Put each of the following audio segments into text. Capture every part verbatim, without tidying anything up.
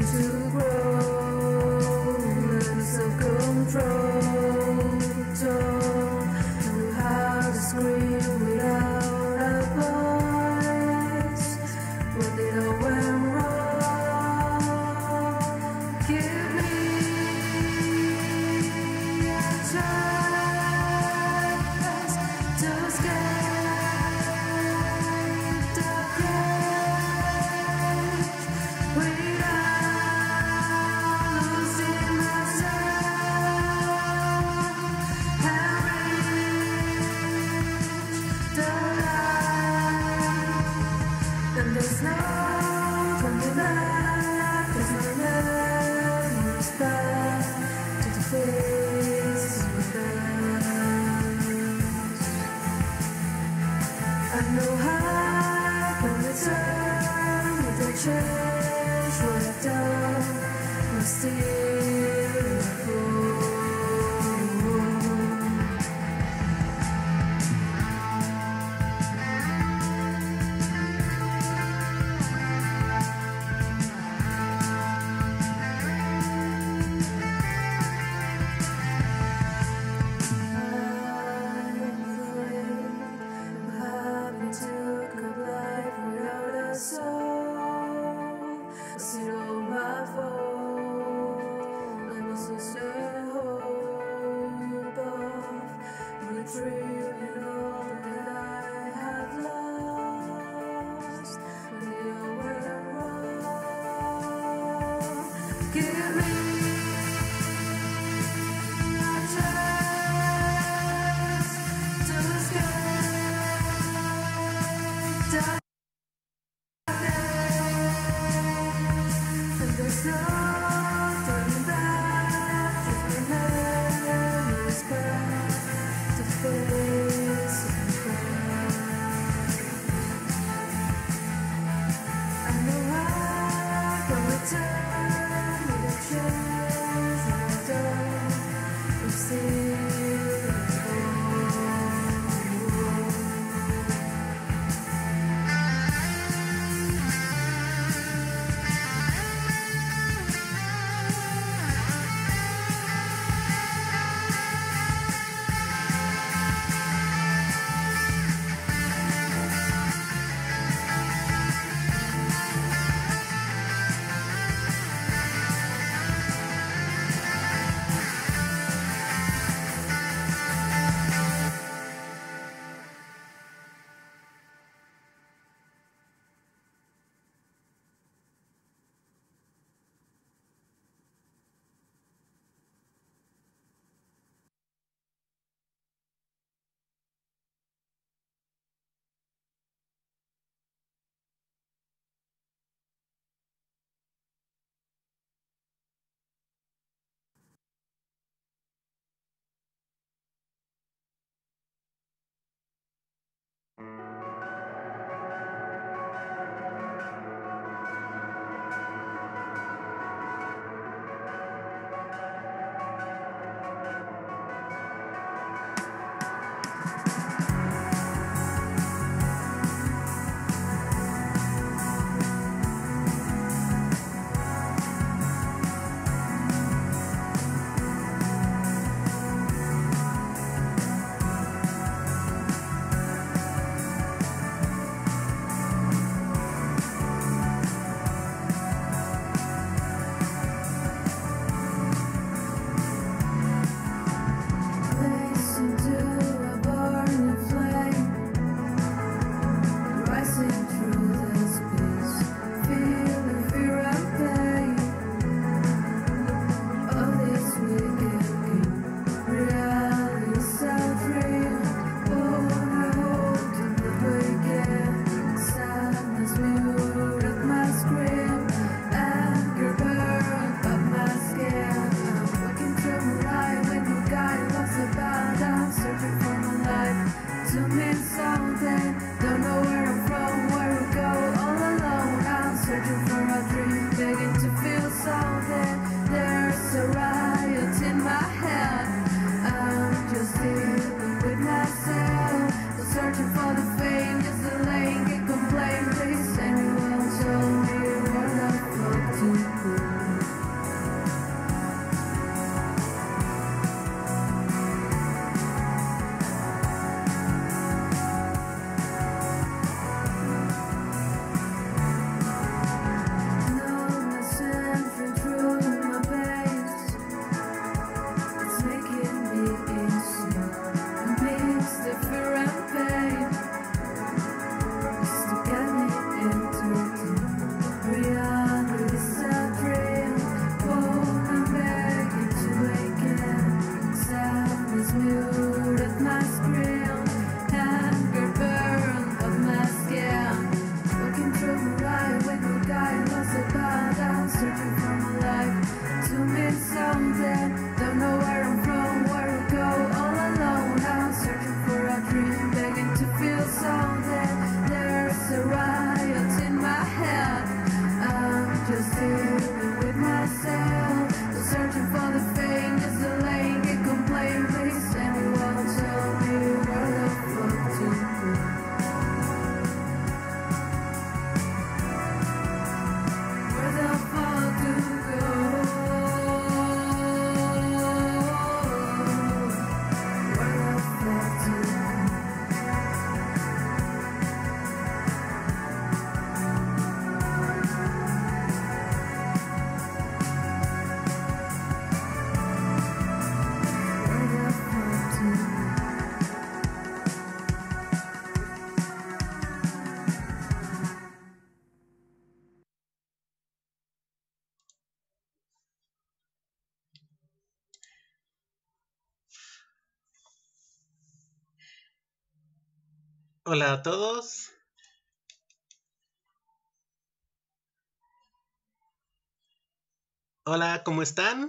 to grow and self-control. Don't know how to scream without a voice. What did I went wrong? Give me a chance to escape the cage without losing myself and reach the light. And there's no coming back, 'cause my memories back to the faces with us. I know how I can return with a change what I've done. I'm still a fool. Give me a chance to escape the and there's no turning back. Just my memories back to face of the I know I can return with a change that I've done. I'm still at Hola a todos. Hola, ¿cómo están?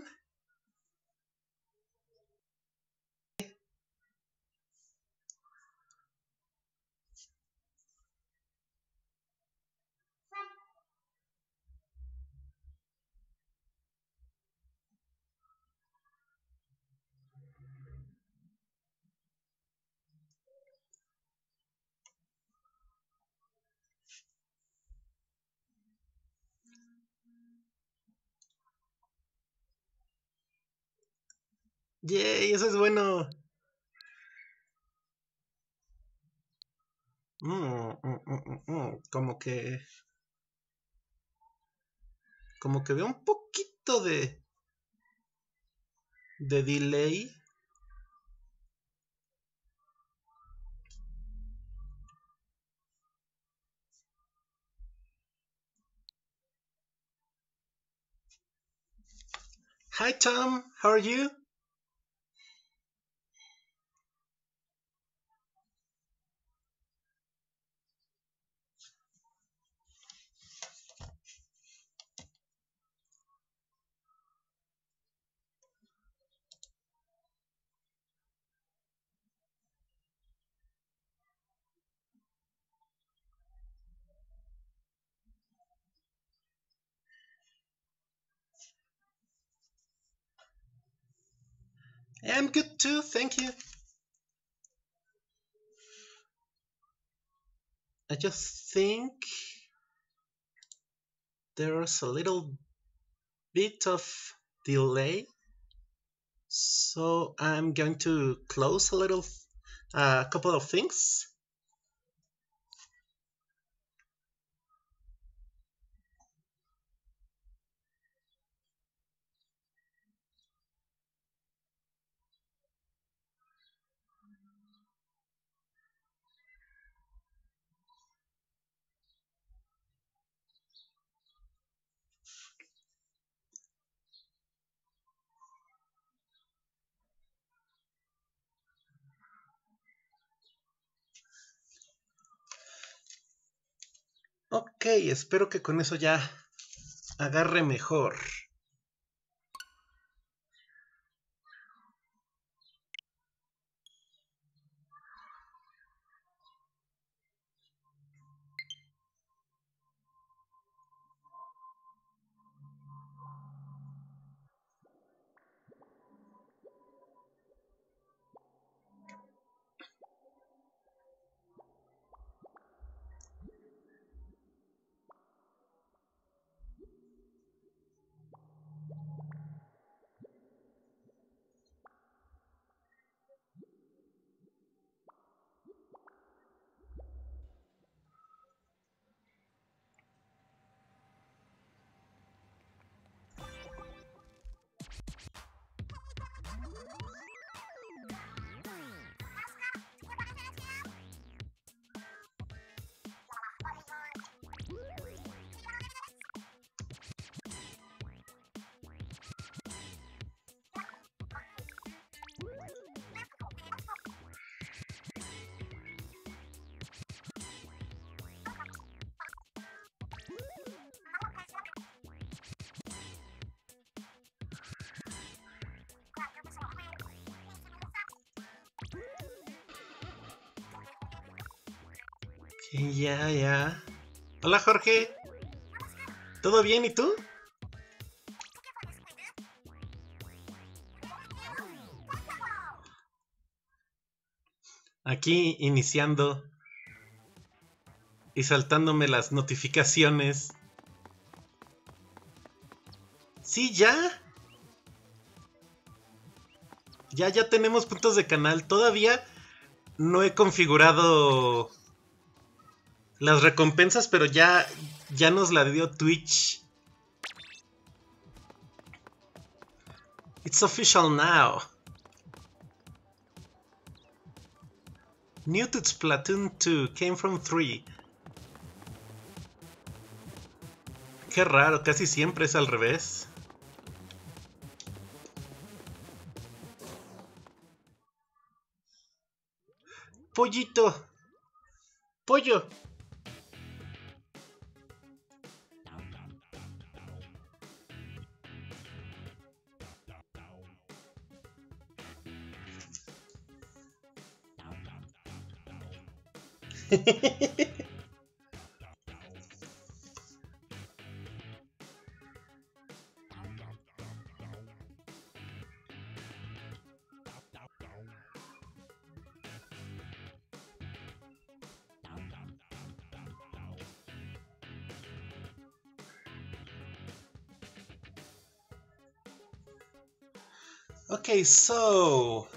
Yay, eso es bueno. Mm, mm, mm, mm, mm. Como que... Como que veo un poquito de... De delay. Hi Tom, how are you? I'm good too, thank you. I just think there's a little bit of delay. So I'm going to close a little... A uh, couple of things. Ok, espero que con eso ya agarre mejor. Ya, ya. Hola Jorge. ¿Todo bien y tú? Aquí iniciando y saltándome las notificaciones. Sí, ya. Ya, ya tenemos puntos de canal. Todavía no he configurado las recompensas, pero ya, ya nos la dio Twitch. It's official now. New to Splatoon two, came from three. Qué raro, casi siempre es al revés. Pollito. Pollo. Okay, so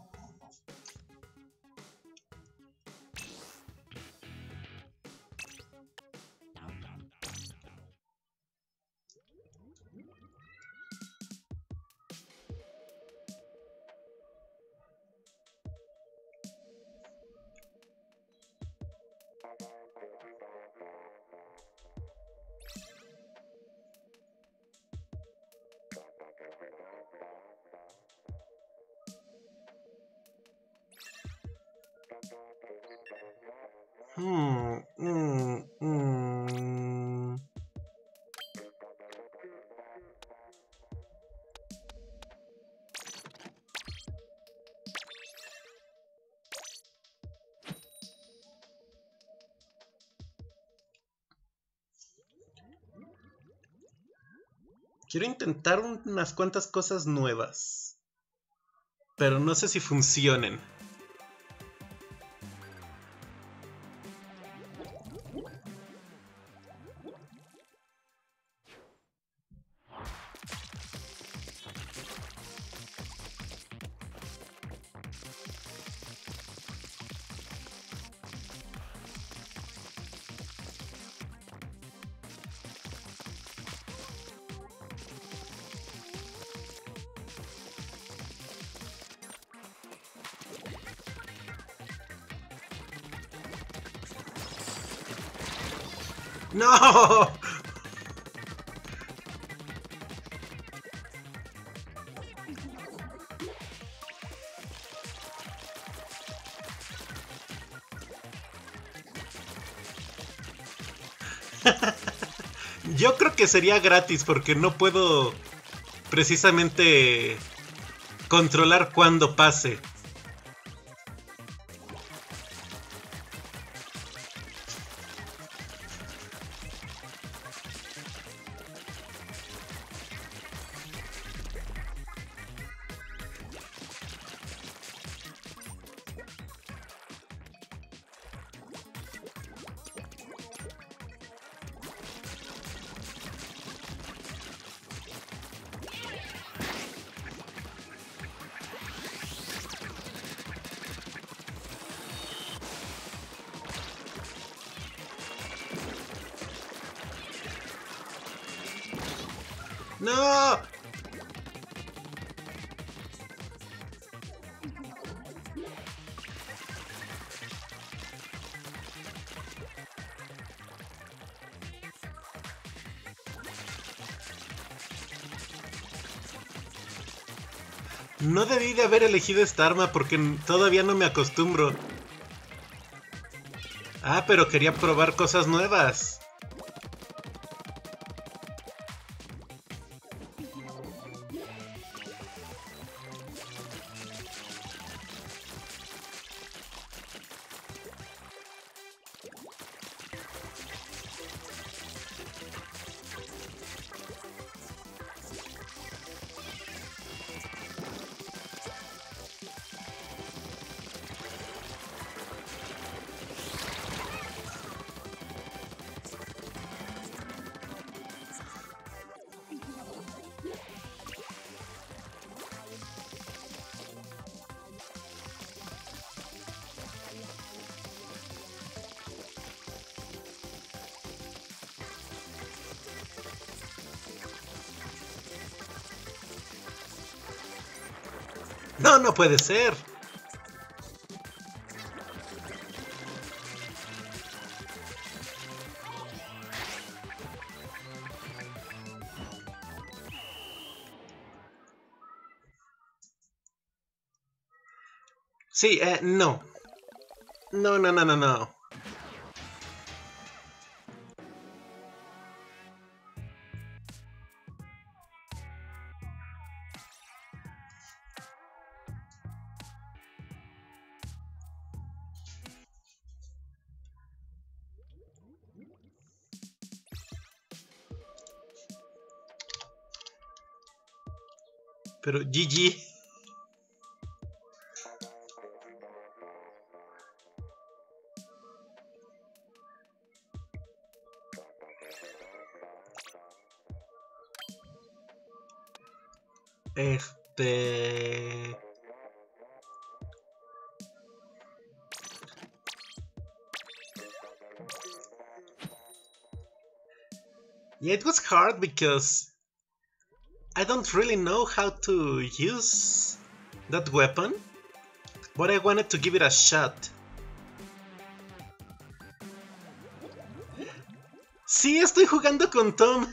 Hmm, mm, mm. Quiero intentar unas cuantas cosas nuevas, pero no sé si funcionen. ¡No! Yo creo que sería gratis porque no puedo precisamente controlar cuándo pase. ¡No! No debí de haber elegido esta arma porque todavía no me acostumbro. Ah, pero quería probar cosas nuevas. No, no puede ser. Sí, eh, no. No, no, no, no, no. Pero G G. Este... Yeah, it was hard because I don't really know how to use that weapon, but I wanted to give it a shot. Sí, estoy jugando con Tom.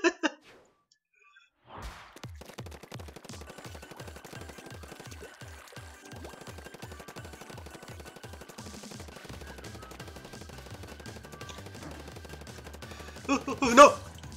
uh, uh, no.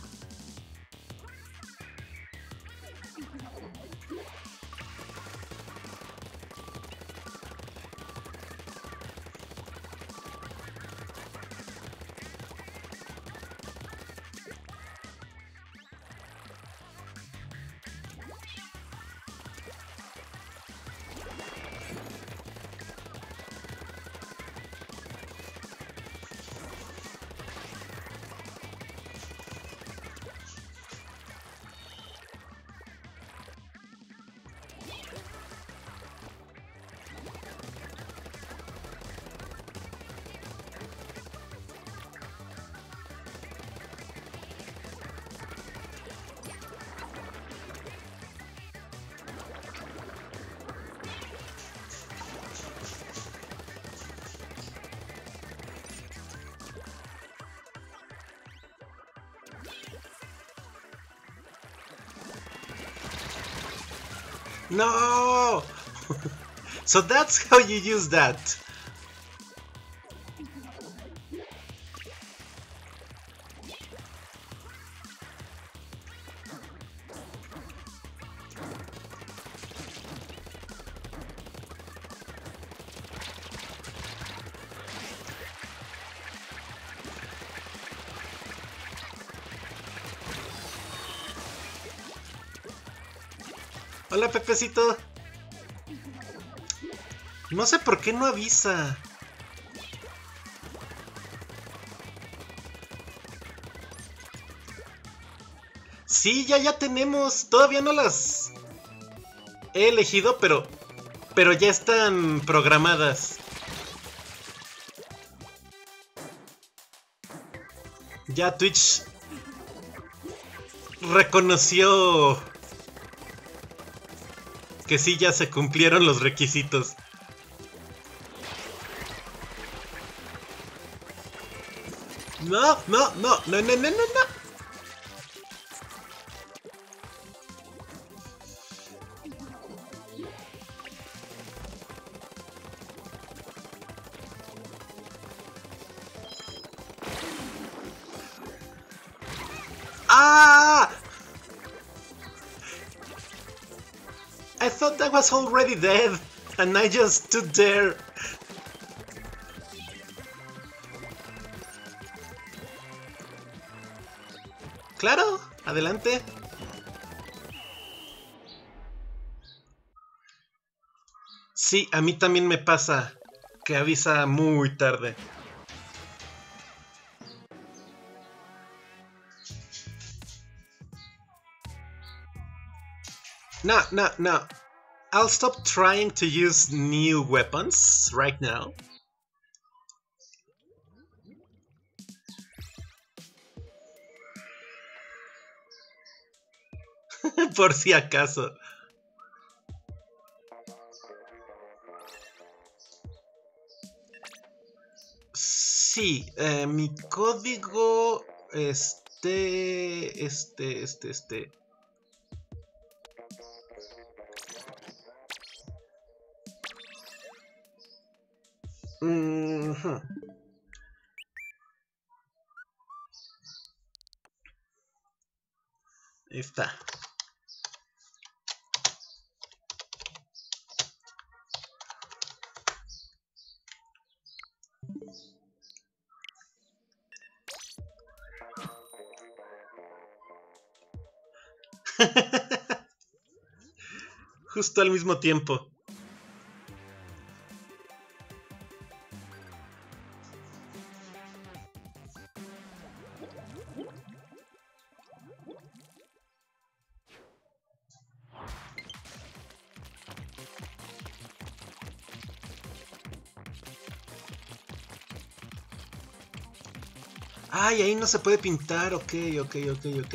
No! So that's how you use that. Hola, Pepecito. No sé por qué no avisa. Sí, ya ya tenemos. Todavía no las he elegido, pero pero ya están programadas. Ya Twitch reconoció que sí, ya se cumplieron los requisitos. No, no, no, no, no, no, no, no. Ah! I thought I was already dead, and I just stood there. Claro, adelante. Sí, a mí también me pasa que avisa muy tarde. No, no, no. I'll stop trying to use new weapons right now. Por si acaso. Sí, eh, mi código... Este... Este, este, este... Uh-huh. Ahí está. justo al mismo tiempo. Ay, ahí no se puede pintar. Ok, ok, ok, ok.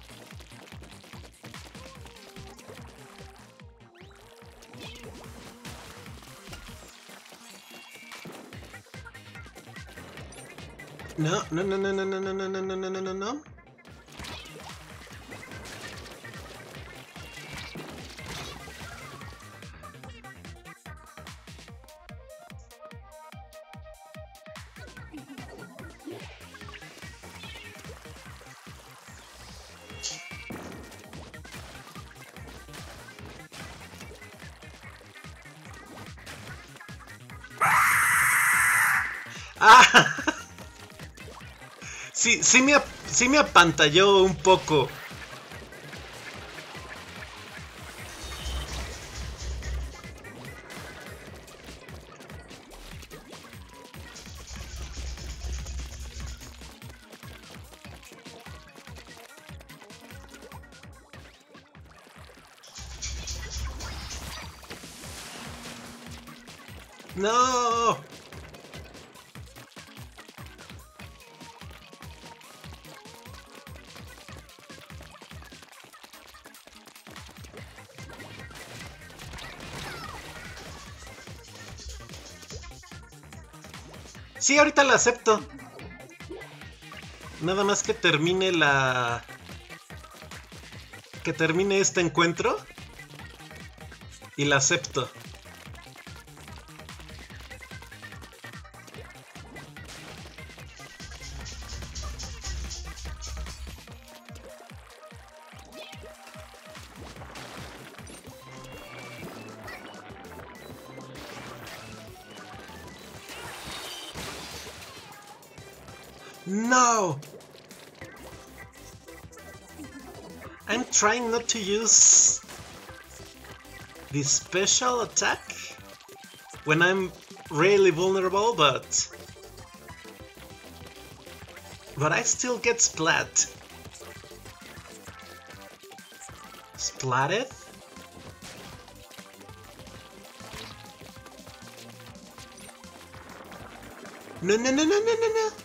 No, no, no, no, no, no, no, no, no, no, no, no, no. ¡Ah! Sí, sí me, sí me apantalló un poco. ¡No! Sí, ahorita la acepto. Nada más que termine la... Que termine este encuentro. Y la acepto. No! I'm trying not to use this special attack when I'm really vulnerable, but... But I still get splat. Splatted? No, no, no, no, no, no, no.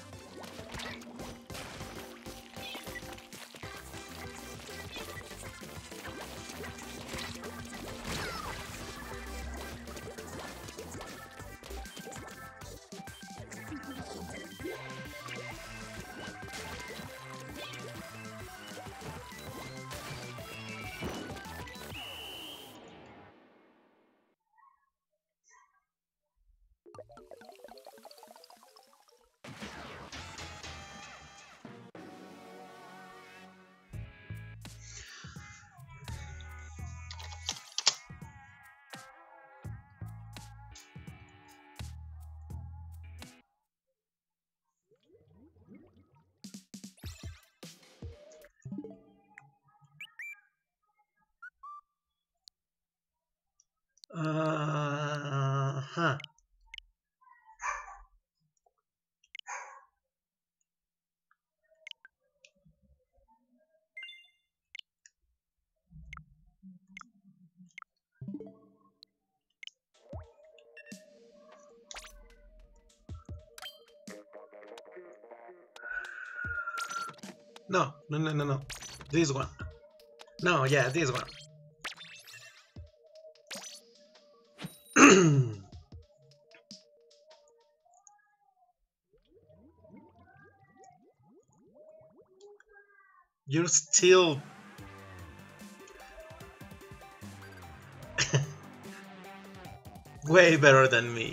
Ajá. No, no, no, no, no. This one. No, yeah, this one. You're still... way better than me.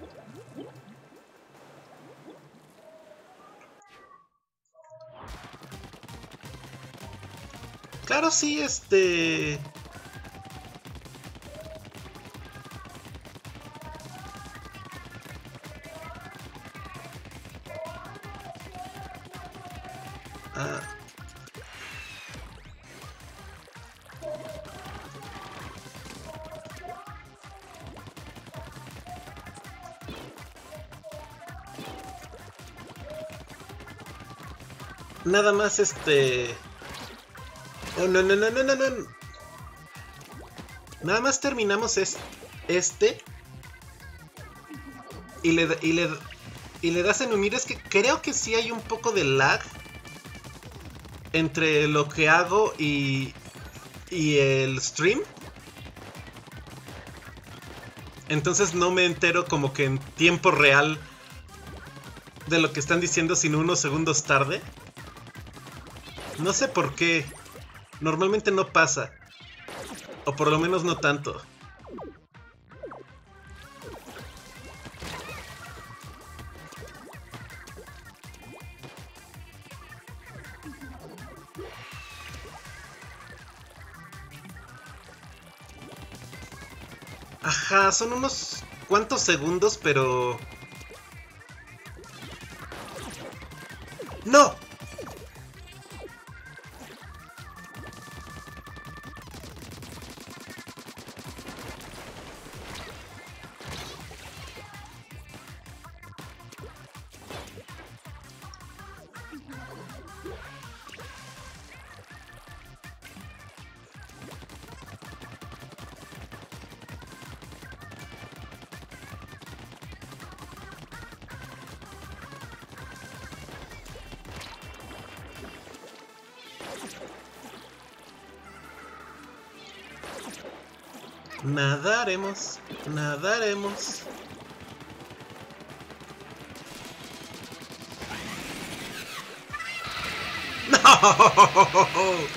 Claro, sí, este... Ah. nada más este... No, no, no, no, no, no, no. Nada más terminamos es, este. Y le, y, le, y le das en unir. Es que creo que sí hay un poco de lag entre lo que hago y, y el stream. Entonces no me entero como que en tiempo real de lo que están diciendo, sino unos segundos tarde. No sé por qué. Normalmente no pasa. O por lo menos no tanto. Ajá, son unos cuantos segundos, pero... ¡No! Nadaremos, nadaremos. ¡No!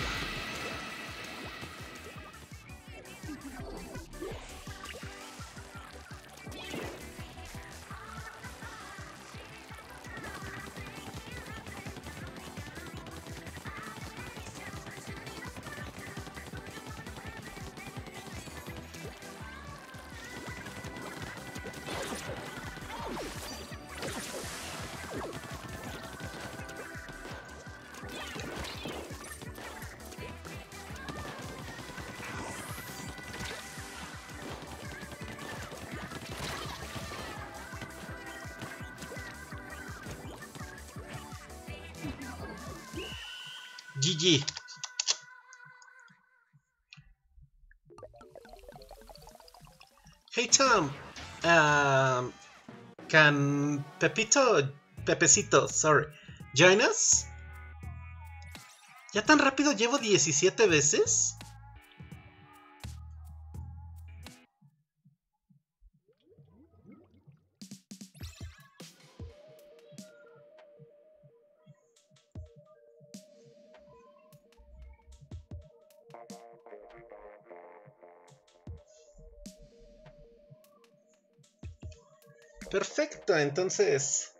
G G. Hey Tom, um, can Pepito, Pepecito, sorry, join us? ¿Ya tan rápido llevo diecisiete veces? Perfecto, entonces...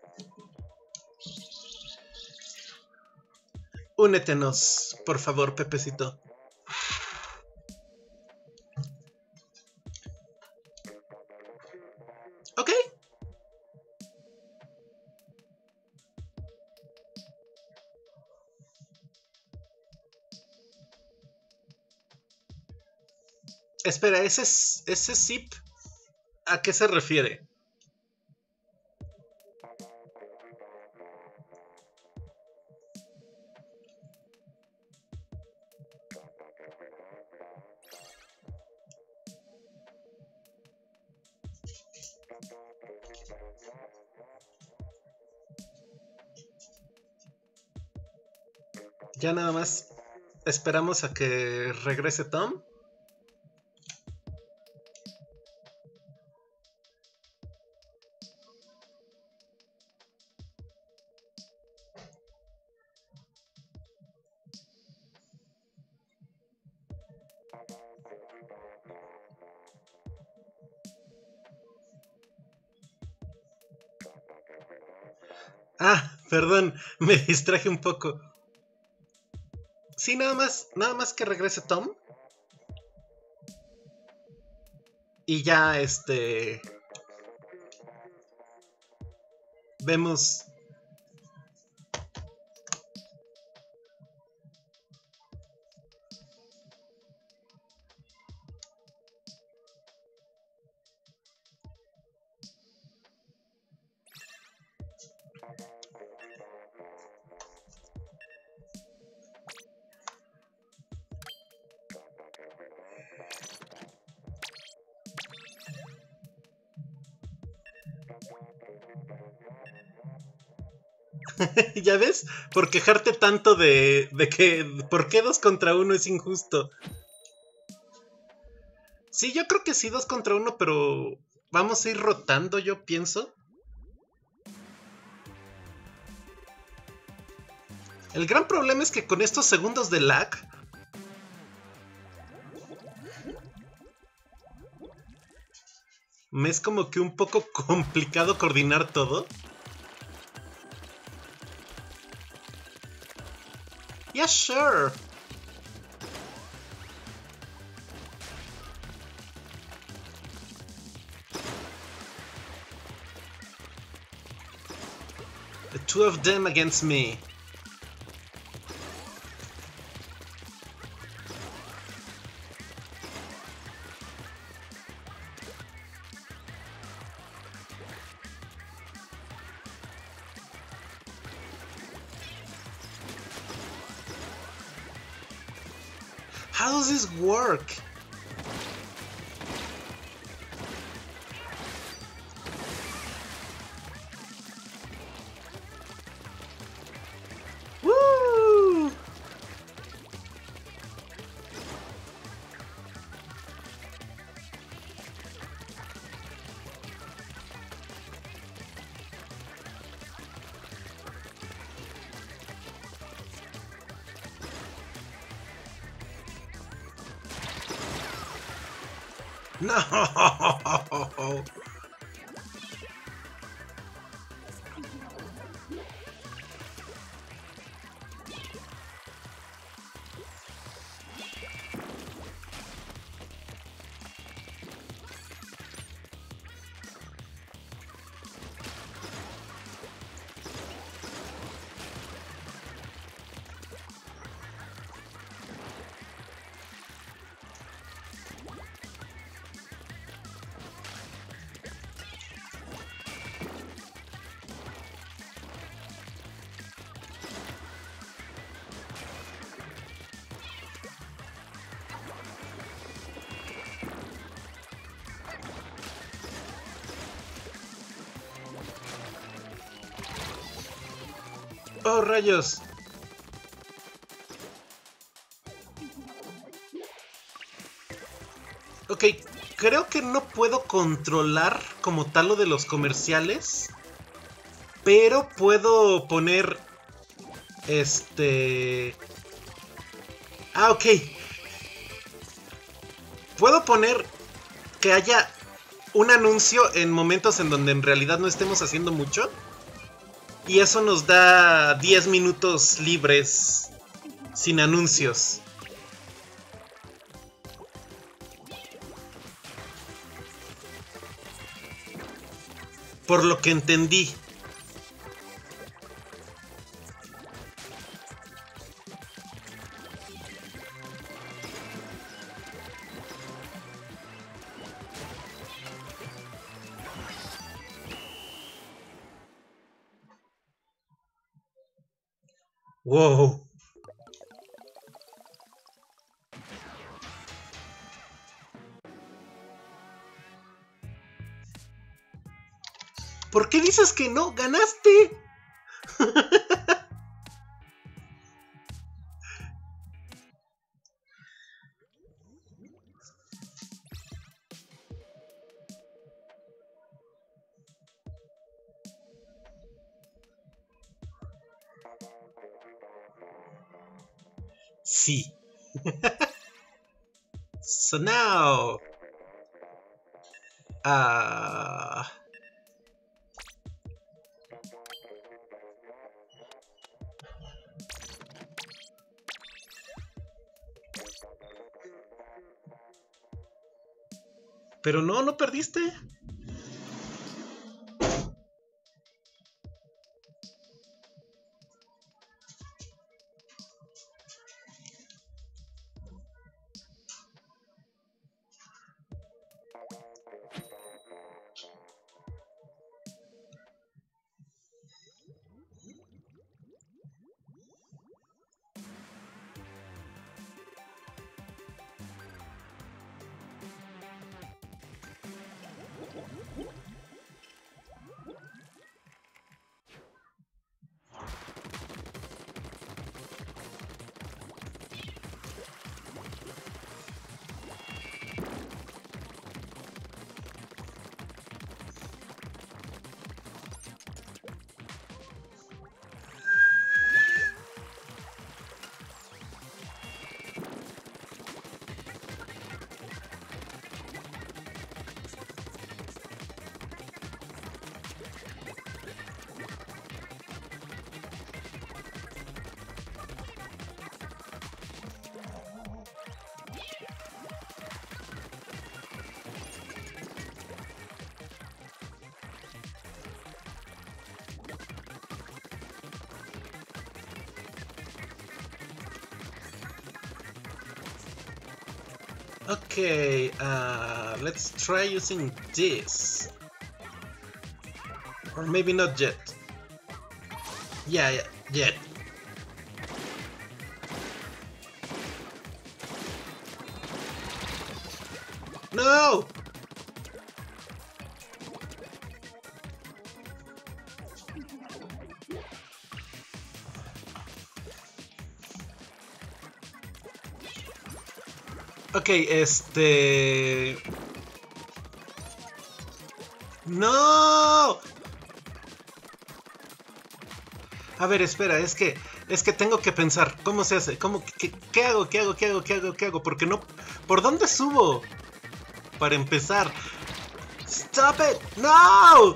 Únetenos, por favor, Pepecito. Ok. Espera, ese, ese zip, ¿a qué se refiere? Ya nada más esperamos a que regrese Tom. Ah, perdón, me distraje un poco. Sí, nada más, nada más que regrese Tom. Y ya, este... Vemos... ¿Ya ves? Por quejarte tanto de, de que... ¿Por qué dos contra uno es injusto? Sí, yo creo que sí, dos contra uno, pero... Vamos a ir rotando, yo pienso. El gran problema es que con estos segundos de lag... Me es como que un poco complicado coordinar todo. Yeah, sure. The two of them against me. How does this work? Woo! No! ¡Oh, rayos! Ok, creo que no puedo controlar como tal lo de los comerciales. Pero puedo poner... Este... Ah, ok. Puedo poner que haya un anuncio en momentos en donde en realidad no estemos haciendo mucho. Y eso nos da diez minutos libres sin anuncios. Por lo que entendí. Wow. ¿Por qué dices que no? ¡Ganaste! Sí. So now... Ah... Uh... Pero no, no perdiste. Okay, uh, let's try using this. Or maybe not yet. Yeah, yeah, yet. No! Ok, este... ¡No! A ver, espera, es que... Es que tengo que pensar, ¿cómo se hace? ¿Cómo, qué, qué hago? ¿Qué hago? ¿Qué hago? ¿Qué hago? ¿Qué hago? Porque no... ¿Por dónde subo? Para empezar. ¡Stop it! ¡No!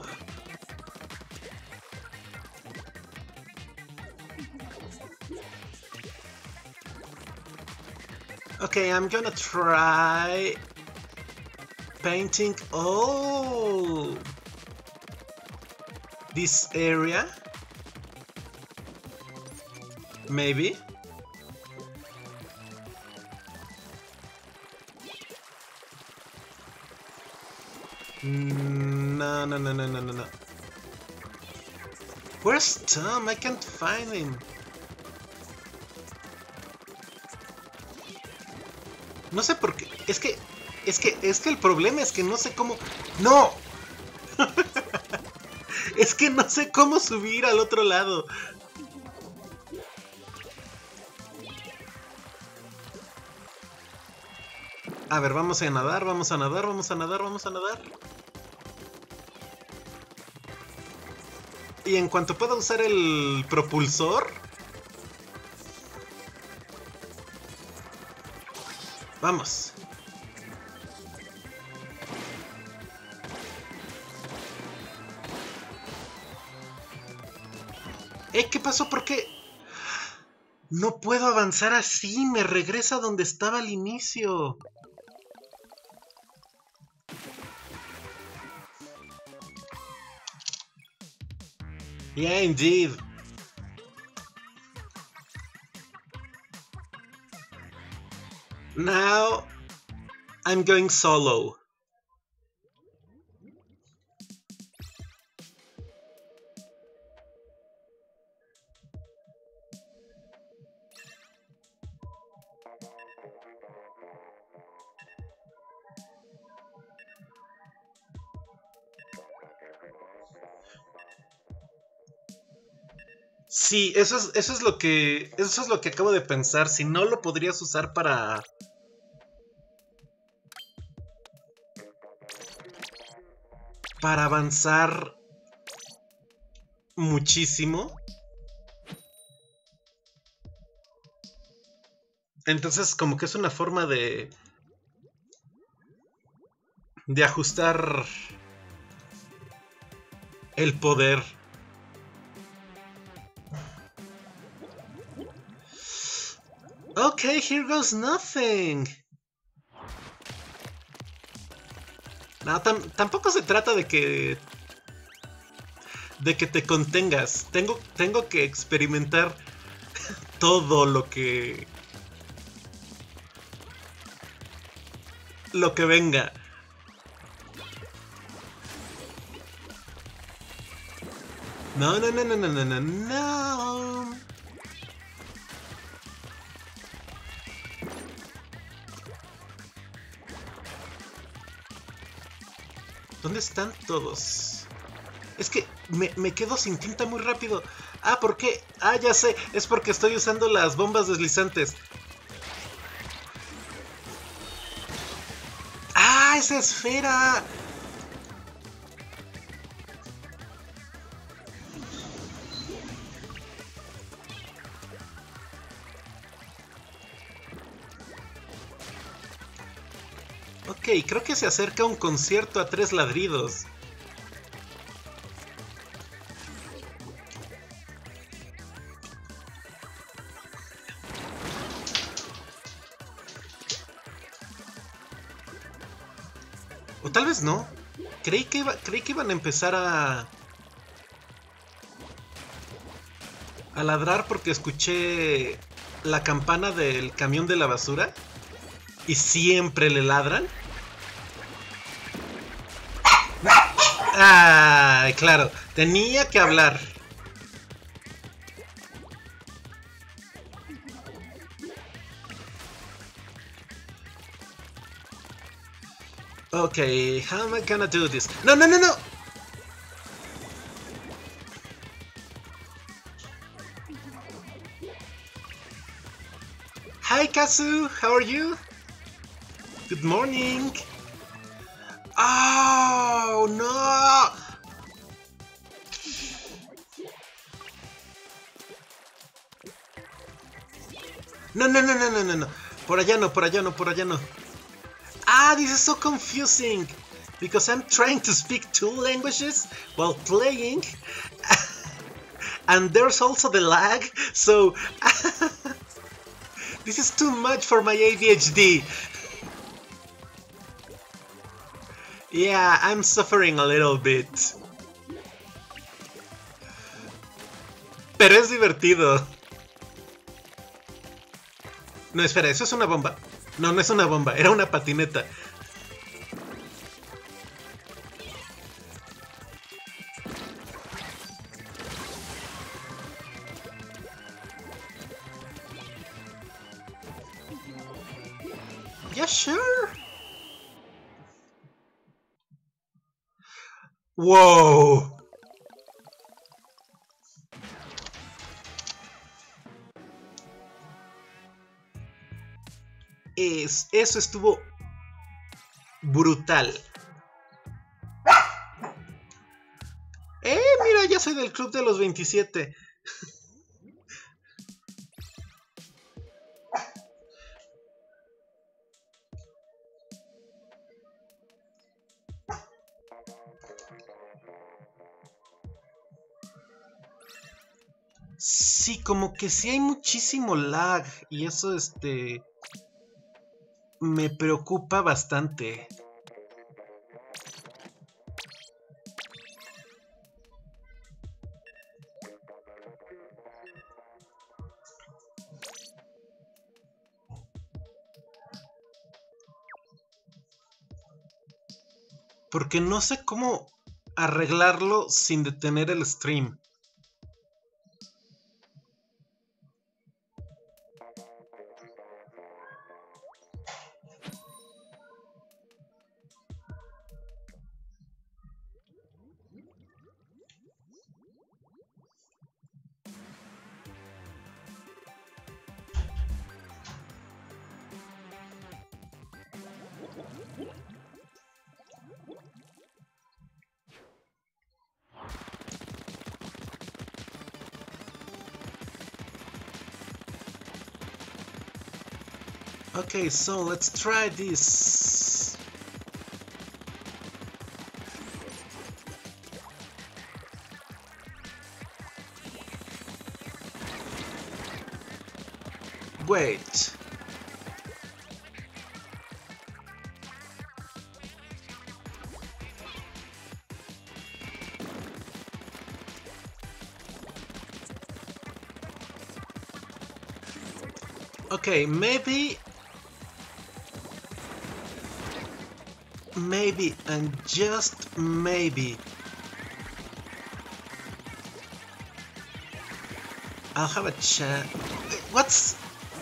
Okay, I'm gonna try painting all this area. Maybe. No, no, no, no, no, no, no. Where's Tom? I can't find him. No sé por qué. Es que, es que, es que el problema es que no sé cómo. ¡No! Es que no sé cómo subir al otro lado. A ver, vamos a nadar, vamos a nadar, vamos a nadar, vamos a nadar. Y en cuanto pueda usar el propulsor... Vamos. ¿Eh? ¿Qué pasó? ¿Por qué? No puedo avanzar así. Me regresa donde estaba al inicio. Yeah, indeed. Now I'm going solo. Sí, eso es, eso es lo que. Eso es lo que acabo de pensar. Si no lo podrías usar para. Para avanzar muchísimo. Entonces, como que es una forma de. De ajustar el poder. Okay, here goes nothing. No, tam tampoco se trata de que... De que te contengas. Tengo, tengo que experimentar todo lo que... Lo que venga. No, no, no, no, no, no, no, no. ¿Dónde están todos? Es que me, me quedo sin tinta muy rápido. Ah, ¿por qué? Ah, ya sé. Es porque estoy usando las bombas deslizantes. ¡Ah, esa esfera! Ok, creo que se acerca un concierto a tres ladridos. O tal vez no. Creí que, iba, creí que iban a empezar a... A ladrar porque escuché la campana del camión de la basura. y siempre le ladran. Ay, claro, tenía que hablar. Okay, how am I gonna do this? No, no, no, no. Hi, Kazu. How are you? Good morning. Oh, no. No, no, no, no, no, no, no. Por allá no, por allá no, por allá no. Ah, this is so confusing. Because I'm trying to speak two languages while playing. And there's also the lag. So... this is too much for my A D H D. Yeah, I'm suffering a little bit. Pero es divertido. No, espera, ¿eso es una bomba? No, no es una bomba, era una patineta. Yeah, sure. Wow. Es, eso estuvo brutal. Eh, mira, ya soy del club de los veintisiete. Sí, como que sí hay muchísimo lag y eso, este, me preocupa bastante. Porque no sé cómo arreglarlo sin detener el stream. Okay, so let's try this. Wait. Okay, maybe... Maybe, and just maybe, I'll have a chat. What's...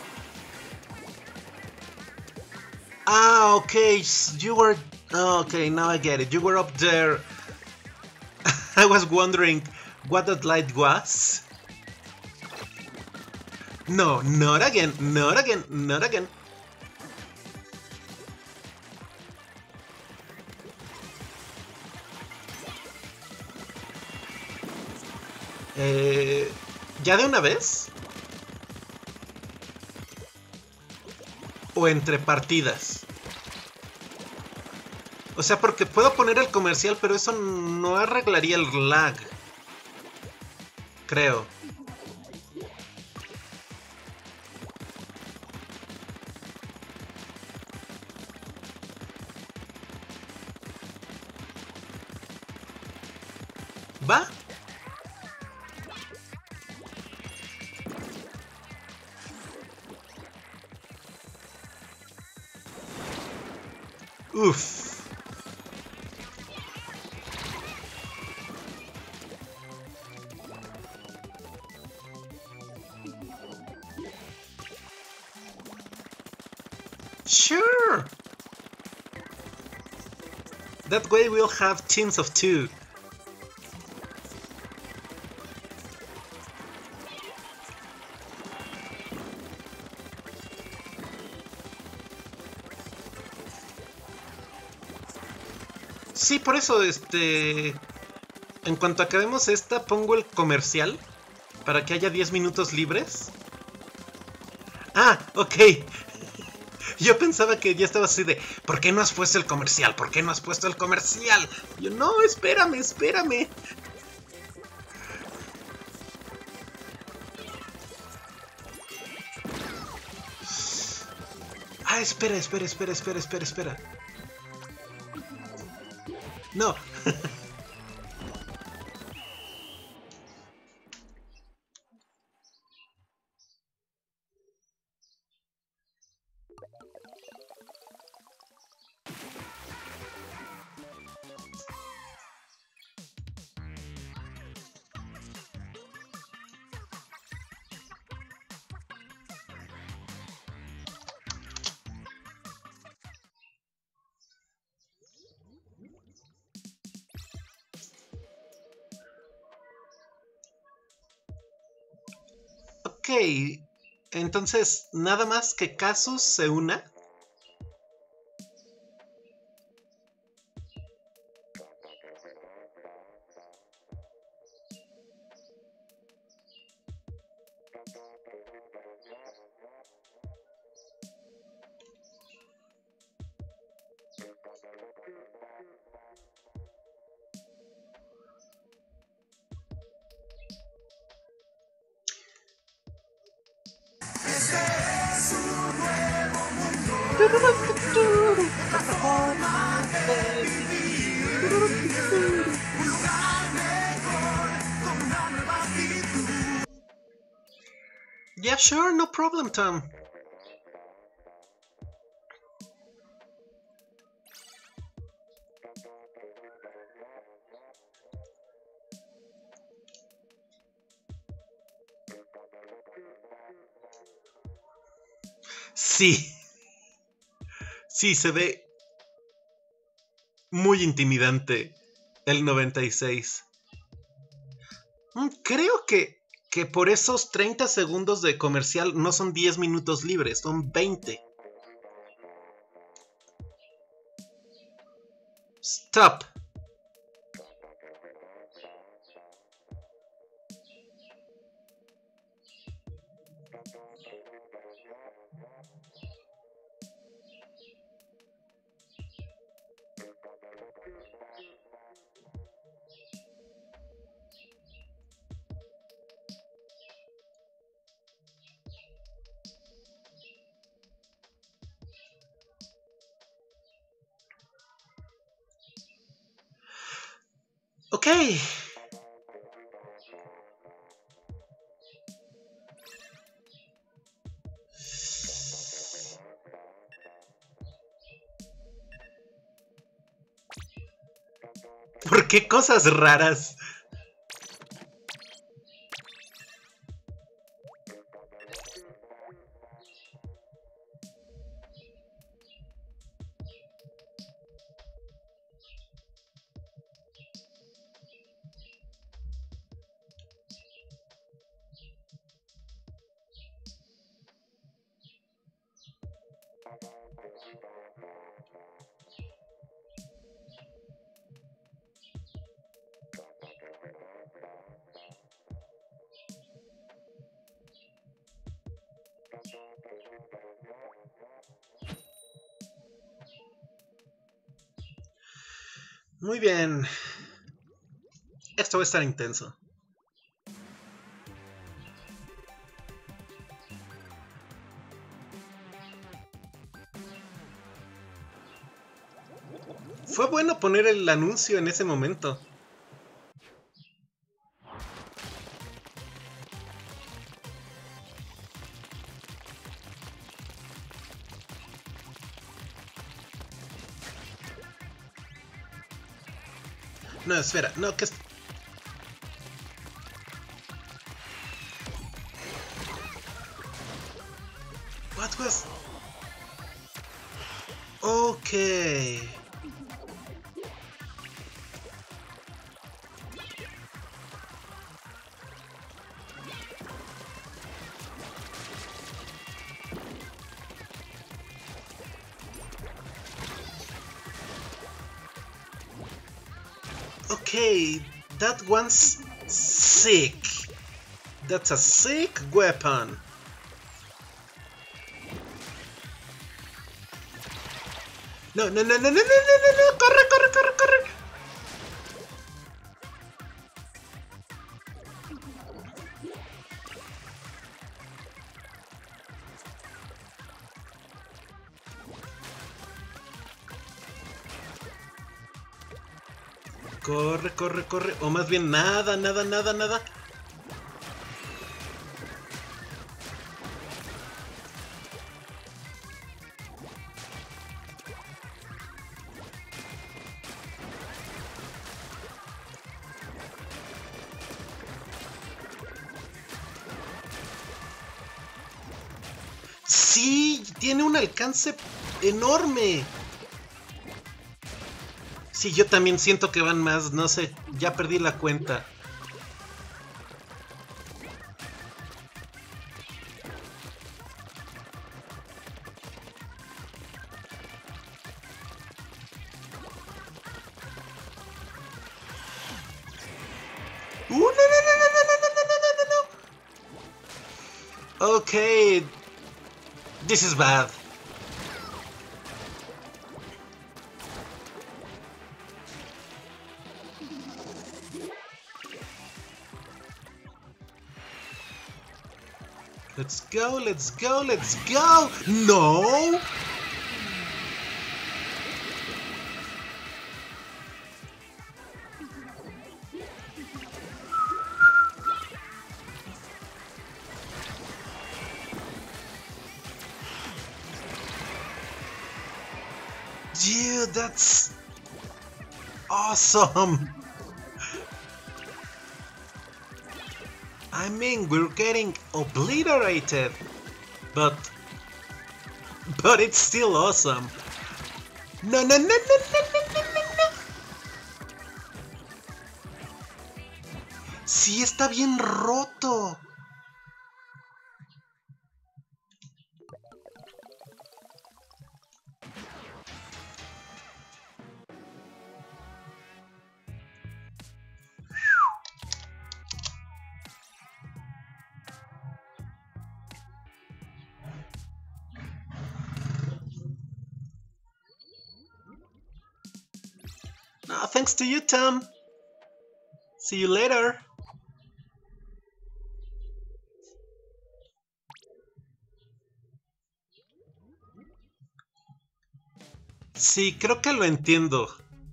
Ah, okay, you were... Okay, now I get it. You were up there. I was wondering what that light was. No, not again, not again, not again. Eh, ¿Ya de una vez? ¿O entre partidas? O sea, porque puedo poner el comercial, pero eso no arreglaría el lag. Creo. ¿Va? Uf. Sure. That way we'll have teams of two. Sí, por eso, este... En cuanto acabemos esta, pongo el comercial para que haya diez minutos libres. Ah, ok. Yo pensaba que ya estaba así de... ¿Por qué no has puesto el comercial? ¿Por qué no has puesto el comercial? Yo, no, espérame, espérame. Ah, espera, espera, espera, espera, espera, espera. No. Ok, entonces, nada más que Casus se una. Yeah, sure, no problem, Tom. Sí. Sí, se ve muy intimidante el noventa y seis. Mm, creo que, que por esos treinta segundos de comercial no son diez minutos libres, son veinte. Stop. Ok. ¿Por qué cosas raras? Muy bien. Esto va a estar intenso. Fue bueno poner el anuncio en ese momento. No, espera, no, que es... What was... Okay. Okay, that one's sick. That's a sick weapon. No, no, no, no, no, no, no, no, no, corre, corre, corre, corre. Corre, corre, corre. O más bien nada, nada, nada, nada. Sí, tiene un alcance enorme. Sí, yo también siento que van más, no sé, ya perdí la cuenta. Uh, no, no, no, no, no, no, no, no, no, no. Okay, this is bad. Let's go, let's go, let's go! No! Dude, that's awesome! I mean, we're getting obliterated, but but it's still awesome. No, no, no, no, no, no, no, no, no. Sí, está bien roto. No, thanks to you, Tom. See you later. Sí, creo que lo entiendo.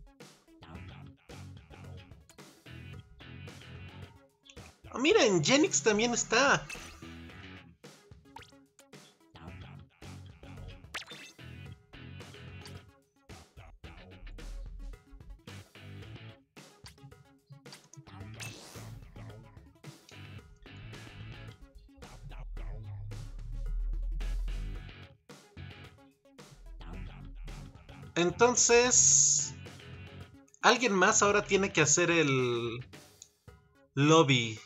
Oh, mira, en Genix también está. Entonces, alguien más ahora tiene que hacer el lobby.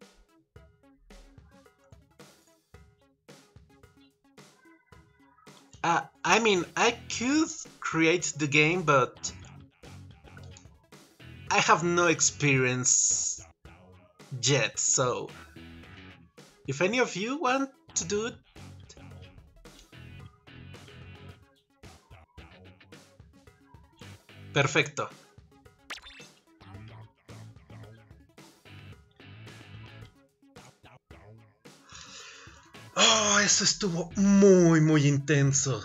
Uh, I mean, I could create the game, but I have no experience yet, so if any of you want to do it, perfecto. Oh, eso estuvo muy, muy intenso.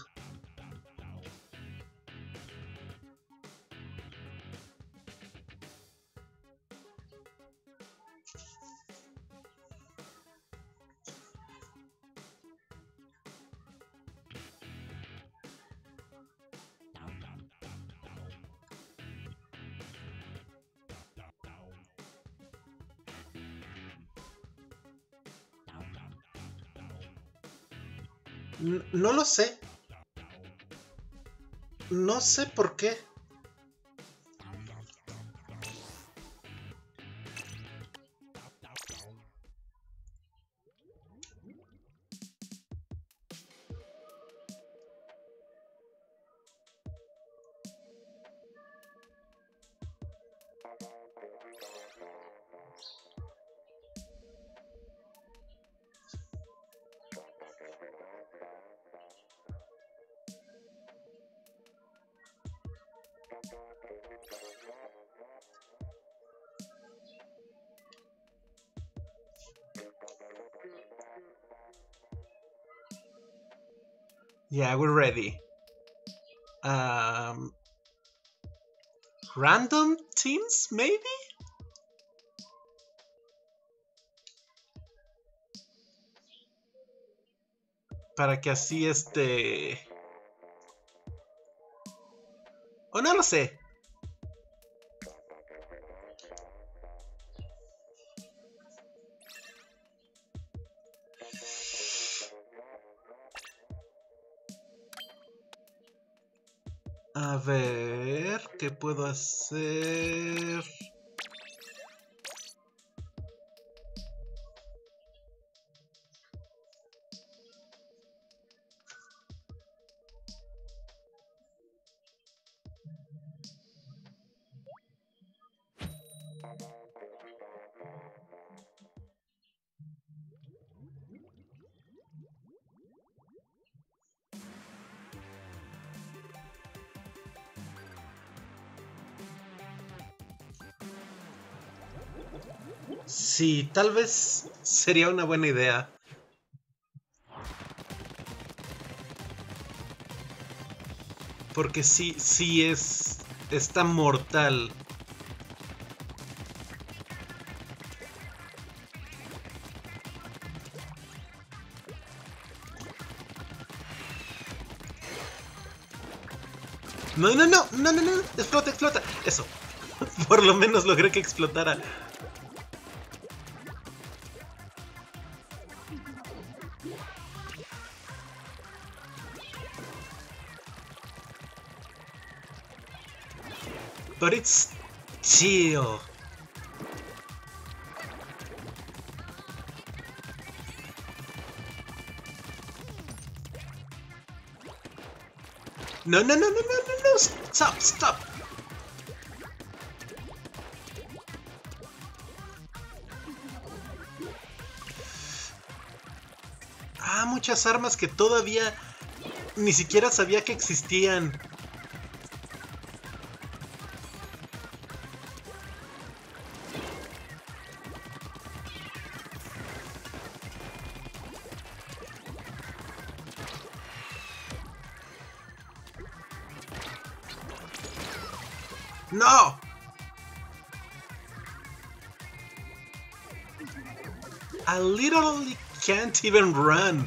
N- no lo sé. No sé por qué. Yeah, we're ready. Um, random teams, maybe? Para que así este... O no lo sé. A ver, ¿qué puedo hacer? Sí, tal vez sería una buena idea. Porque sí, sí es... Está mortal. No, no, no, no, no, no, explota, explota. Eso. Por lo menos logré que explotara. But it's chill. No, no, no, no, no, no, no, stop, stop. Ah, muchas armas que todavía ni siquiera sabía que existían. No. I literally can't even run.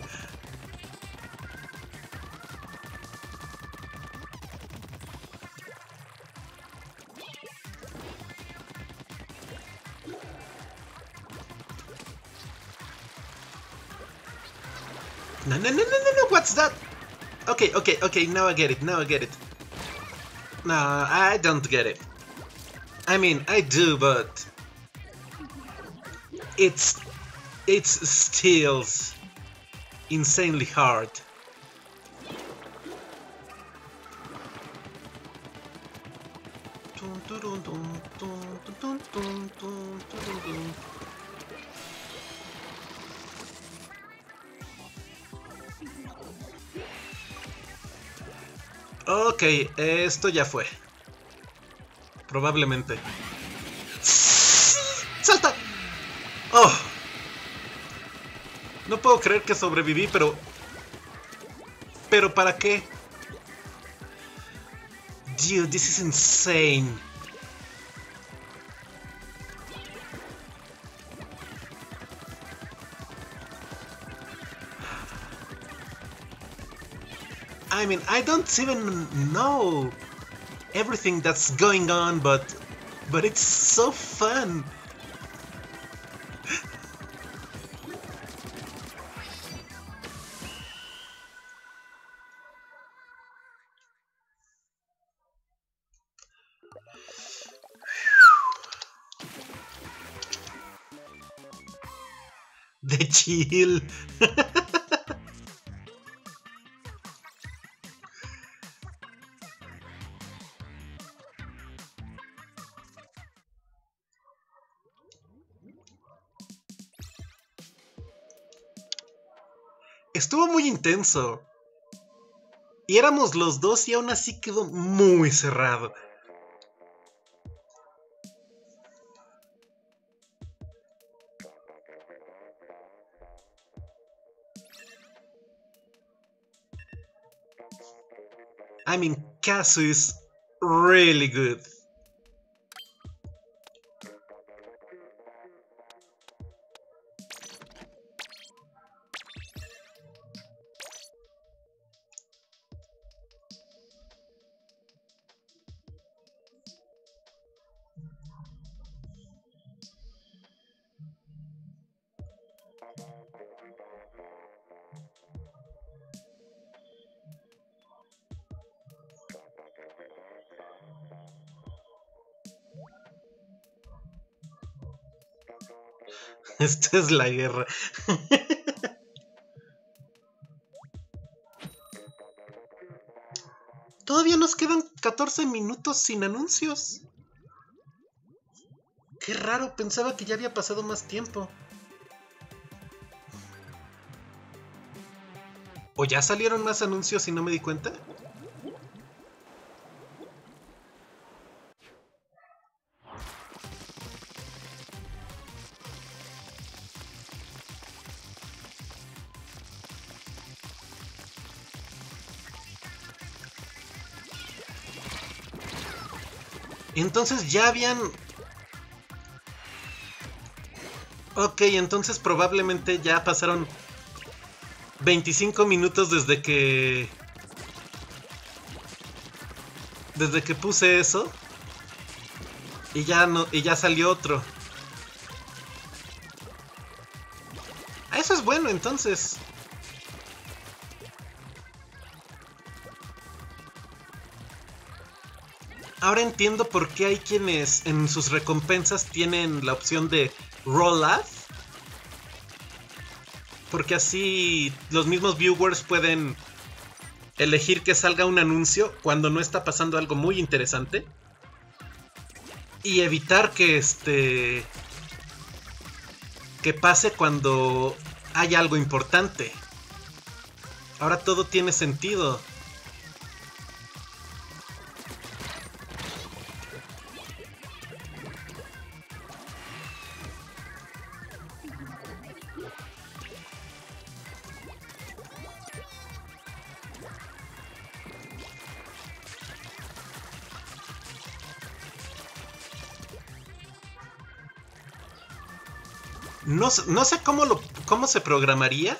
No, no, no, no, no, no, what's that? Okay, okay, okay, now I get it, now I get it. No, I don't get it. I mean, I do, but... It's... It's still... insanely hard. Ok, esto ya fue. Probablemente. ¡Salta! Oh. No puedo creer que sobreviví, pero... ¿Pero para qué? Dude, this is insane. I mean, I don't even know everything that's going on, but... But it's so fun. De chill. Estuvo muy intenso. Y éramos los dos y aún así quedó muy cerrado. I mean, Kazu is really good. Esta es la guerra. Todavía nos quedan catorce minutos sin anuncios. Qué raro, pensaba que ya había pasado más tiempo. ¿O ya salieron más anuncios y no me di cuenta? Entonces ya habían... Ok, entonces probablemente ya pasaron veinticinco minutos desde que... Desde que puse eso. Y ya no, y ya salió otro. Ah, eso es bueno entonces. Ahora entiendo por qué hay quienes en sus recompensas tienen la opción de Roll Ad. Porque así los mismos viewers pueden elegir que salga un anuncio cuando no está pasando algo muy interesante. Y evitar que este... que pase cuando hay algo importante. Ahora todo tiene sentido. No, no sé cómo, lo, cómo se programaría,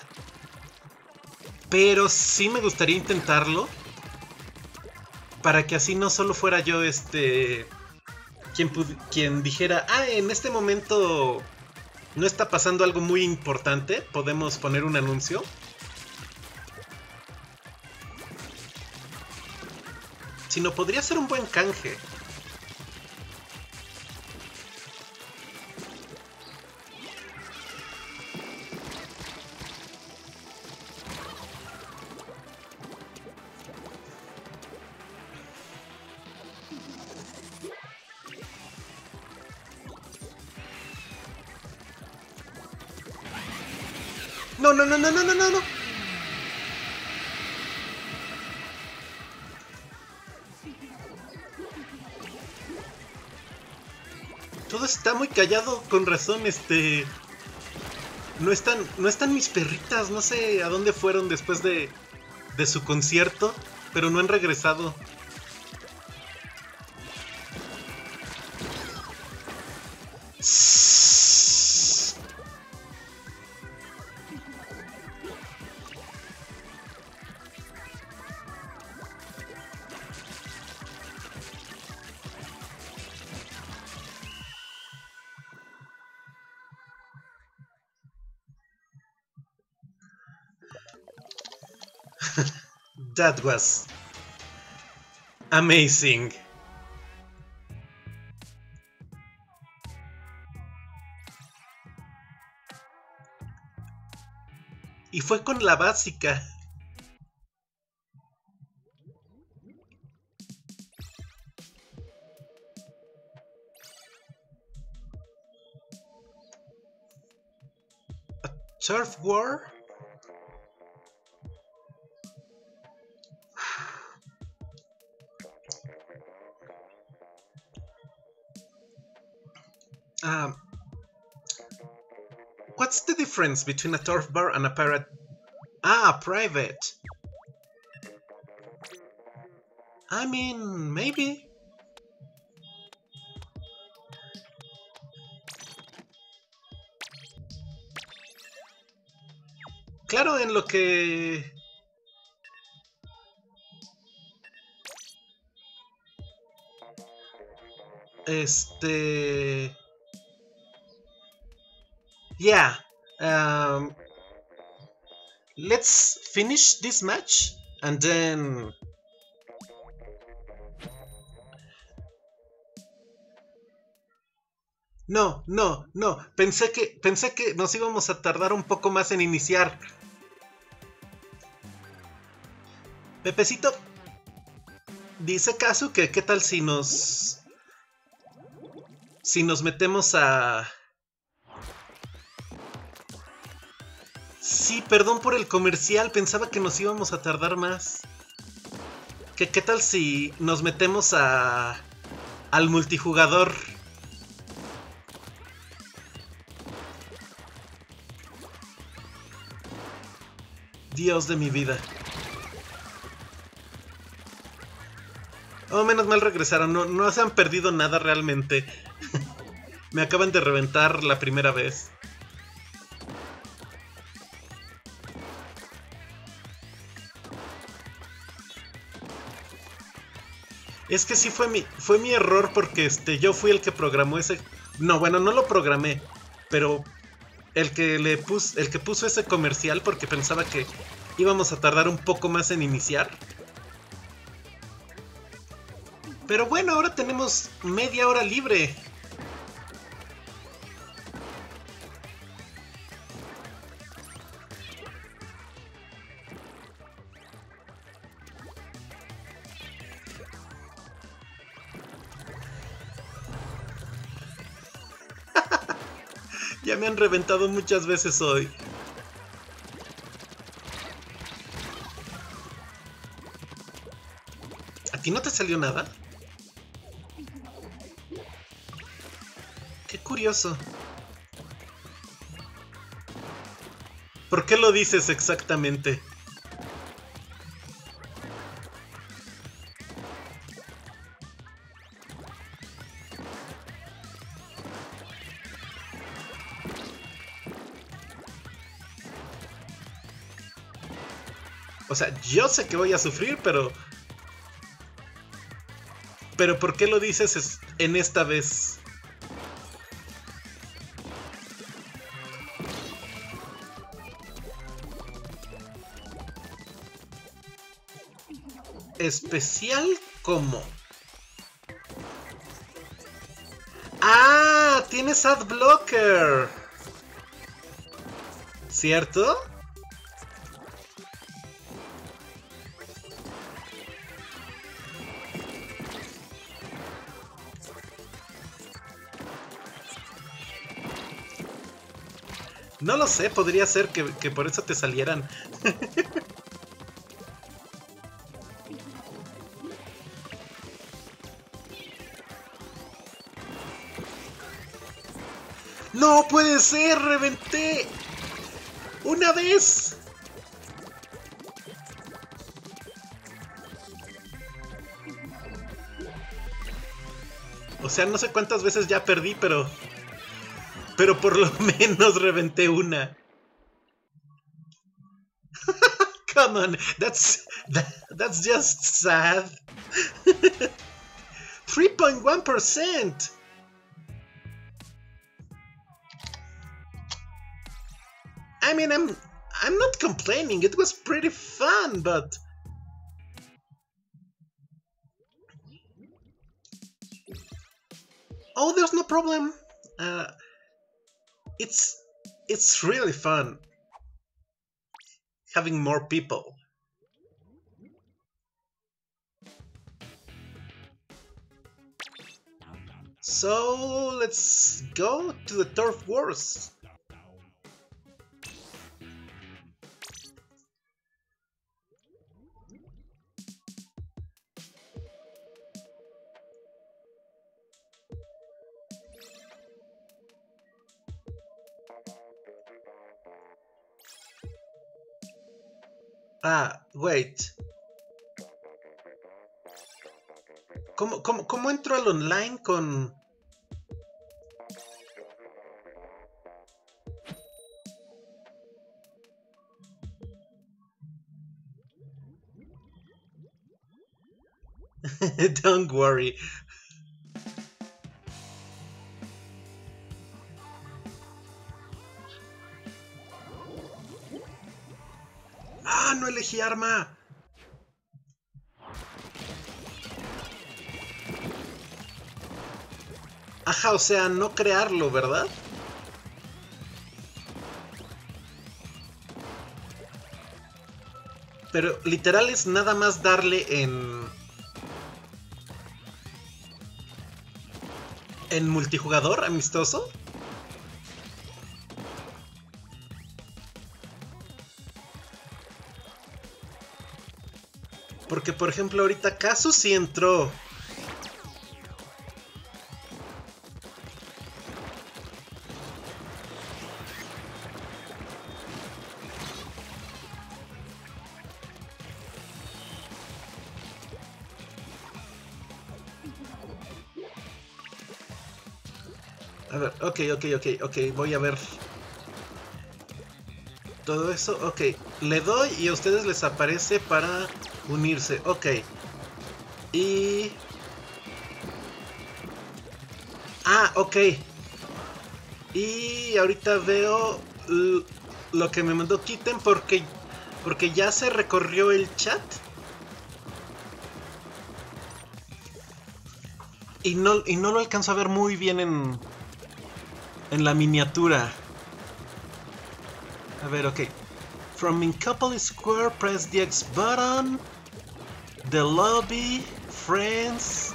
pero sí me gustaría intentarlo para que así no solo fuera yo este quien, quien dijera, ah, en este momento no está pasando algo muy importante, podemos poner un anuncio. Sino podría ser un buen canje. No, no, no, no, no, no, no, no. Todo está muy callado, con razón, este... No están, no están mis perritas, no sé a dónde fueron después de, de su concierto, pero no han regresado. That was amazing. fue con la básica. ¿A Turf War? Um, what's the difference between a turf bar and a pirate? Ah, private. I mean, maybe. Claro, en lo que... Este... Yeah. Um, let's finish this match and then... No, no, no. Pensé que, pensé que nos íbamos a tardar un poco más en iniciar. Pepecito, dice Kazu que qué tal si nos... Si nos metemos a... Sí, perdón por el comercial, pensaba que nos íbamos a tardar más. ¿Qué, qué tal si nos metemos a... al multijugador? Dios de mi vida. Oh, menos mal regresaron, no, no se han perdido nada realmente. Me acaban de reventar la primera vez. Es que sí fue mi, fue mi error porque este, yo fui el que programó ese... No, bueno, no lo programé, pero el que le pus, el que puso ese comercial porque pensaba que íbamos a tardar un poco más en iniciar. Pero bueno, ahora tenemos media hora libre. Ya me han reventado muchas veces hoy. ¿A ti no te salió nada? Qué curioso. ¿Por qué lo dices exactamente? O sea, yo sé que voy a sufrir, pero... Pero ¿por qué lo dices en esta vez? Especial como... ¡Ah! Tienes Adblocker. ¿Cierto? No lo sé, podría ser que, que por eso te salieran. ¡No puede ser! ¡Reventé! ¡Una vez! O sea, no sé cuántas veces ya perdí, pero... Pero por lo menos reventé una. Come on, that's... That, that's just sad. three point one percent. I mean, I'm... I'm not complaining. It was pretty fun, but... Oh, there's no problem. Uh... It's... It's really fun. having more people. So let's go to the Turf Wars. Ah, wait. ¿Cómo, cómo, cómo entro al online con...? Don't worry. ¡Ah, no elegí arma! Ajá, o sea, no crearlo, ¿verdad? Pero literal es nada más darle en... ¿En multijugador amistoso? Porque, por ejemplo, ahorita Kazu sí entró. A ver, ok, ok, ok, ok, voy a ver todo eso, ok. Le doy y a ustedes les aparece para unirse, ok. Y... Ah, ok. Y ahorita veo lo que me mandó Kitten porque, porque ya se recorrió el chat. Y no, y no lo alcanzo a ver muy bien en, en la miniatura. A ver, ok. From in couple square, press the X button. The lobby, friends.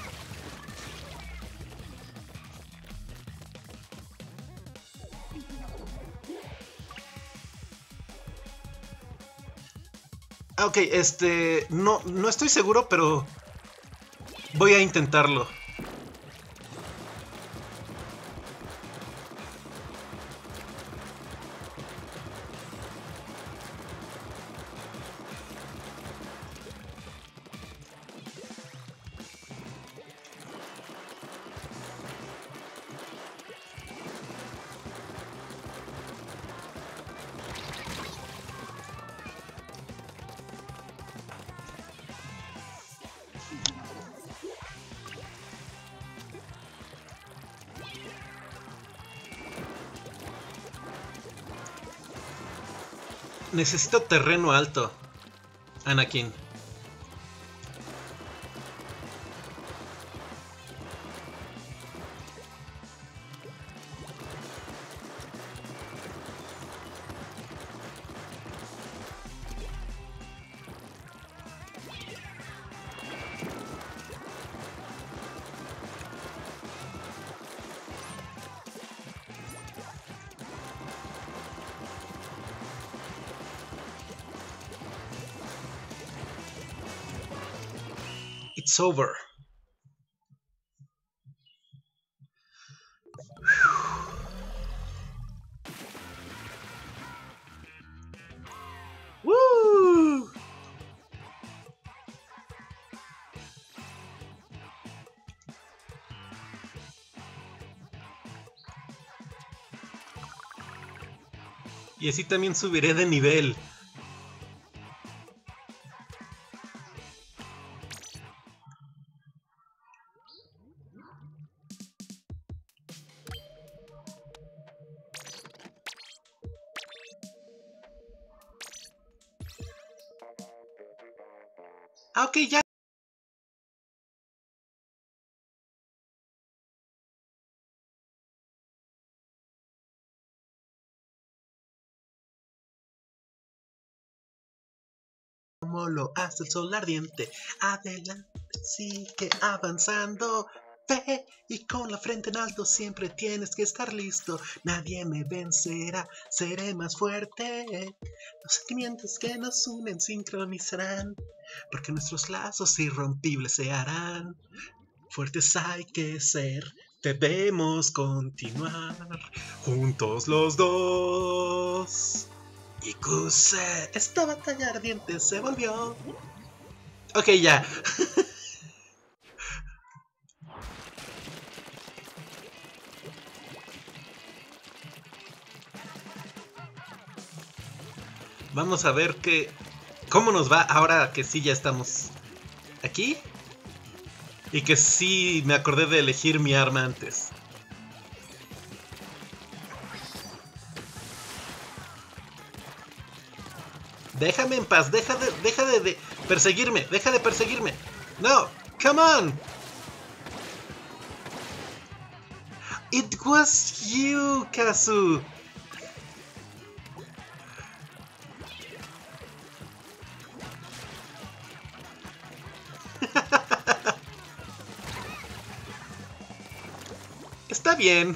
Ah, ok, este... No, no estoy seguro, pero... Voy a intentarlo. Necesito terreno alto, Anakin. It's over. ¡Woo! Y así también subiré de nivel. Ah, ok, ya. como lo hace el sol ardiente. Adelante, sigue avanzando. Ve y con la frente en alto siempre tienes que estar listo. Nadie me vencerá, seré más fuerte. Los sentimientos que nos unen sincronizarán, porque nuestros lazos irrompibles se harán. Fuertes hay que ser, debemos continuar juntos los dos. Y Kuse, esta batalla ardiente se volvió. Ok, ya. Vamos a ver qué, cómo nos va ahora que sí ya estamos aquí. Y que sí me acordé de elegir mi arma antes. Déjame en paz, deja de, deja de, de perseguirme, deja de perseguirme. No, come on. It was you, Kazu. Está bien.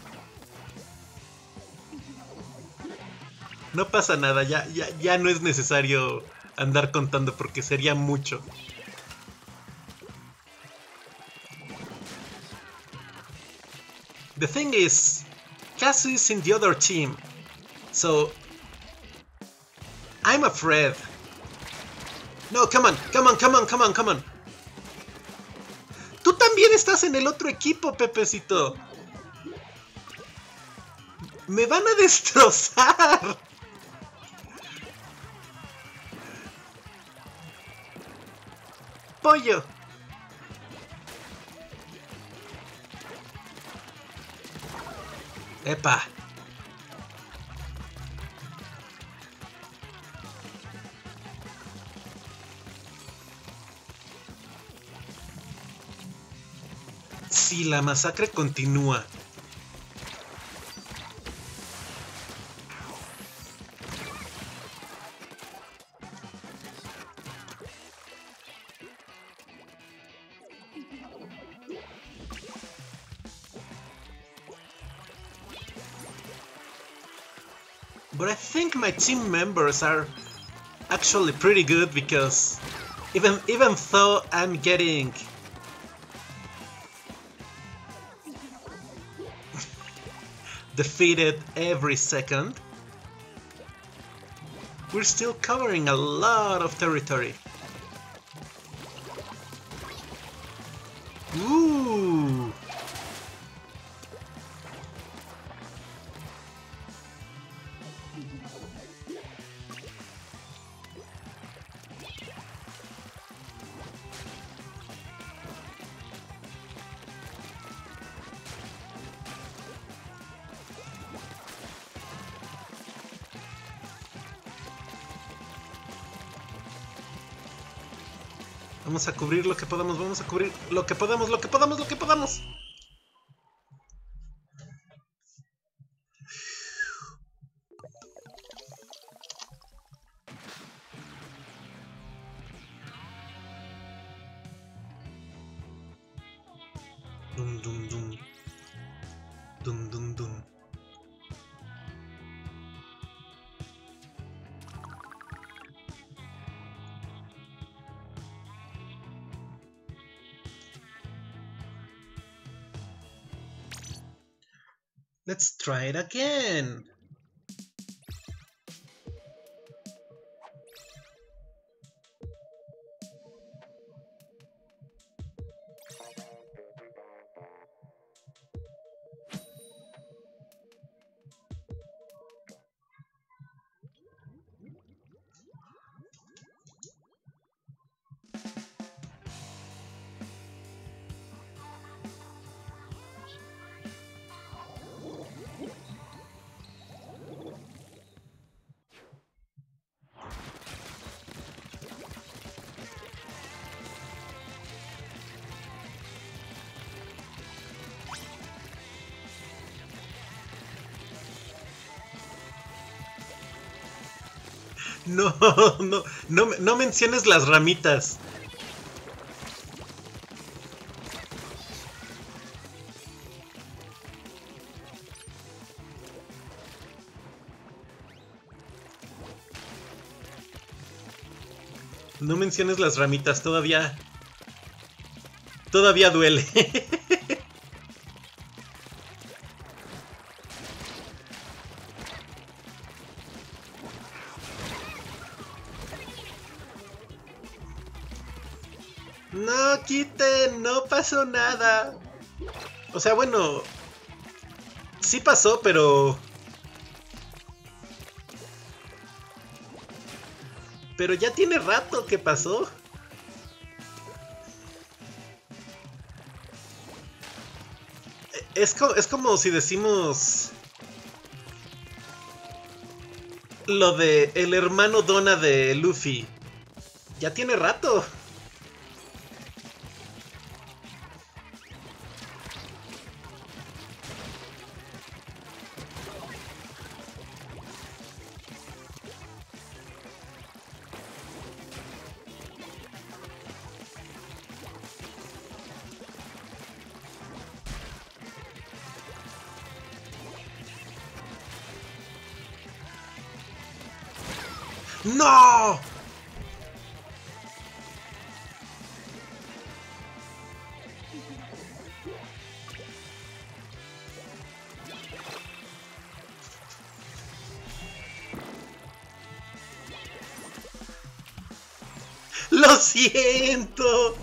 No pasa nada, ya, ya, ya no es necesario andar contando porque sería mucho. The thing is, Kazu is in the other team, so I'm afraid. No, come on, come on, come on, come on, come on. Tú también estás en el otro equipo, Pepecito. Me van a destrozar. Pollo. Epa. Sí, la masacre continúa. But I think my team members are actually pretty good because even even though I'm getting defeated every second, we're still covering a lot of territory. Ooh. Vamos a cubrir lo que podamos, vamos a cubrir lo que podamos, lo que podamos, lo que podamos. Dum dum dum. Dum dum dum. Let's try it again. No, no, no, no menciones las ramitas. No menciones las ramitas, todavía... Todavía duele. No, quiten, no pasó nada. O sea, bueno... Sí pasó, pero... Pero ya tiene rato que pasó. Es, co es como si decimos... Lo de el hermano Donna de Luffy. Ya tiene rato. ¡No! ¡Lo siento!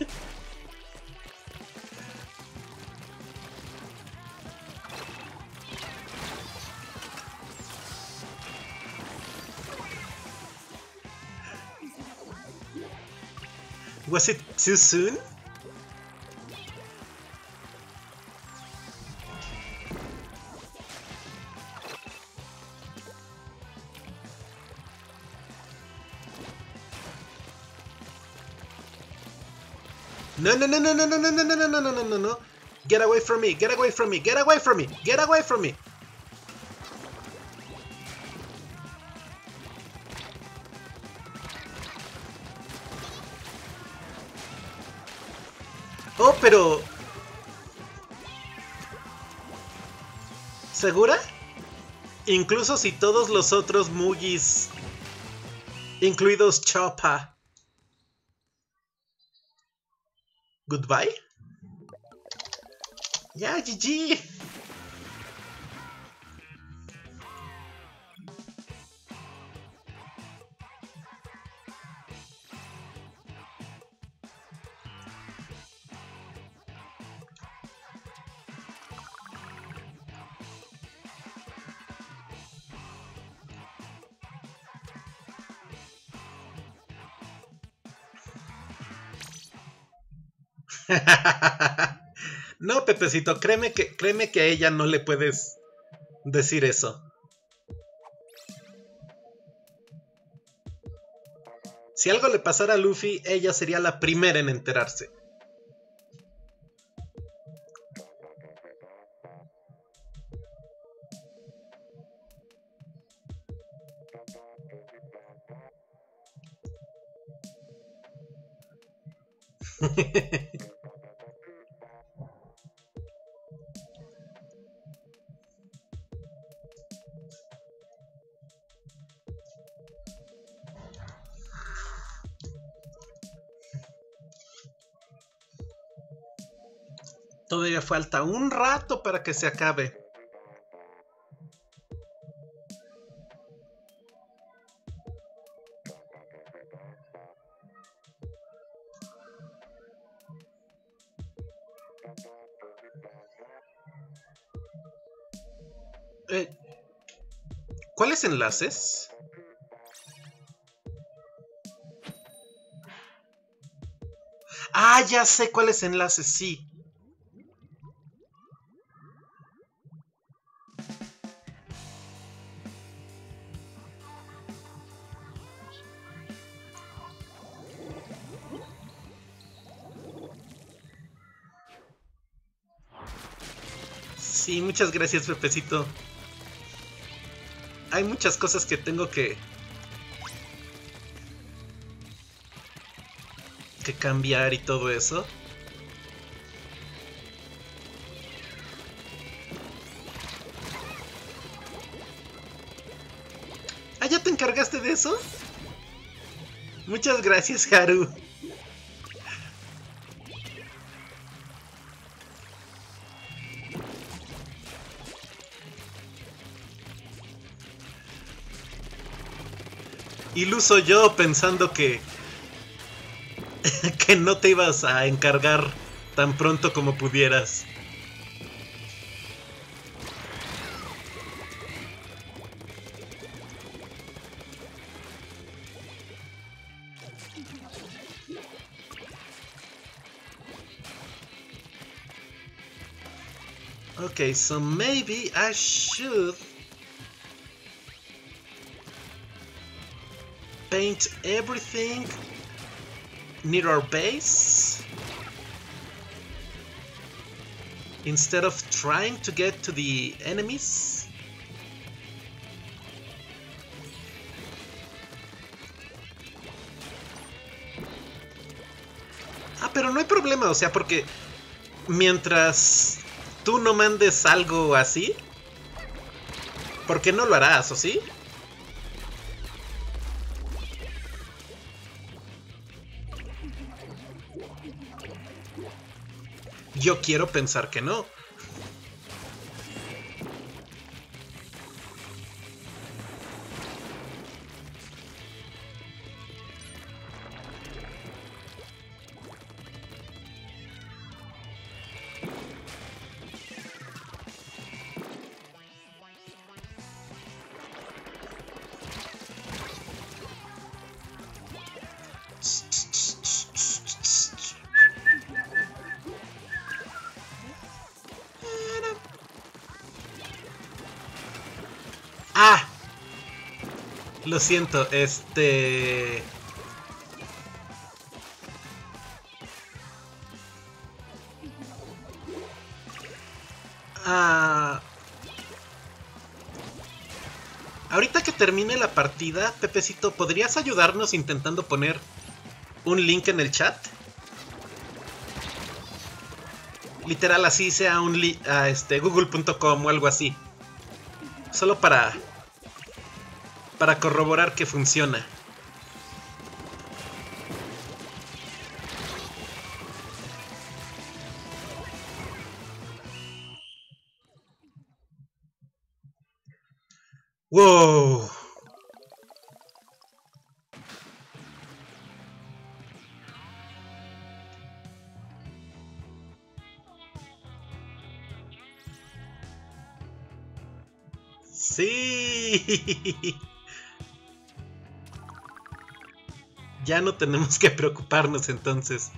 Was it too soon? No, no, no, no, no, no, no, no, no, no, no, no, no, no, no. Get away from me, get away from me, get away from me, get away from me. Oh, pero... ¿Segura? Incluso si todos los otros Mugis, incluidos Choppa. ¿Goodbye? Ya, G G. No, Pepecito, créeme que, créeme que a ella no le puedes decir eso. Si algo le pasara a Luffy, ella sería la primera en enterarse. Todavía falta un rato para que se acabe. Eh, ¿Cuáles enlaces? Ah, ya sé cuáles enlaces, sí. Sí, muchas gracias, Pepecito. Hay muchas cosas que tengo que que cambiar y todo eso. Ah, ¿ya te encargaste de eso? Muchas gracias, Haru. Iluso yo pensando que que no te ibas a encargar tan pronto como pudieras. Okay, so maybe I should paint everything near our base instead of trying to get to the enemies. Ah, pero no hay problema, o sea, porque mientras tú no mandes algo así, porque no lo harás, ¿o sí? Yo quiero pensar que no. Ah, lo siento, este... Ah... Ahorita que termine la partida, Pepecito, ¿podrías ayudarnos intentando poner un link en el chat? Literal, así sea un li a este, google punto com o algo así. Solo para... para corroborar que funciona. ¡Wow! ¡Sí! Ya no tenemos que preocuparnos entonces.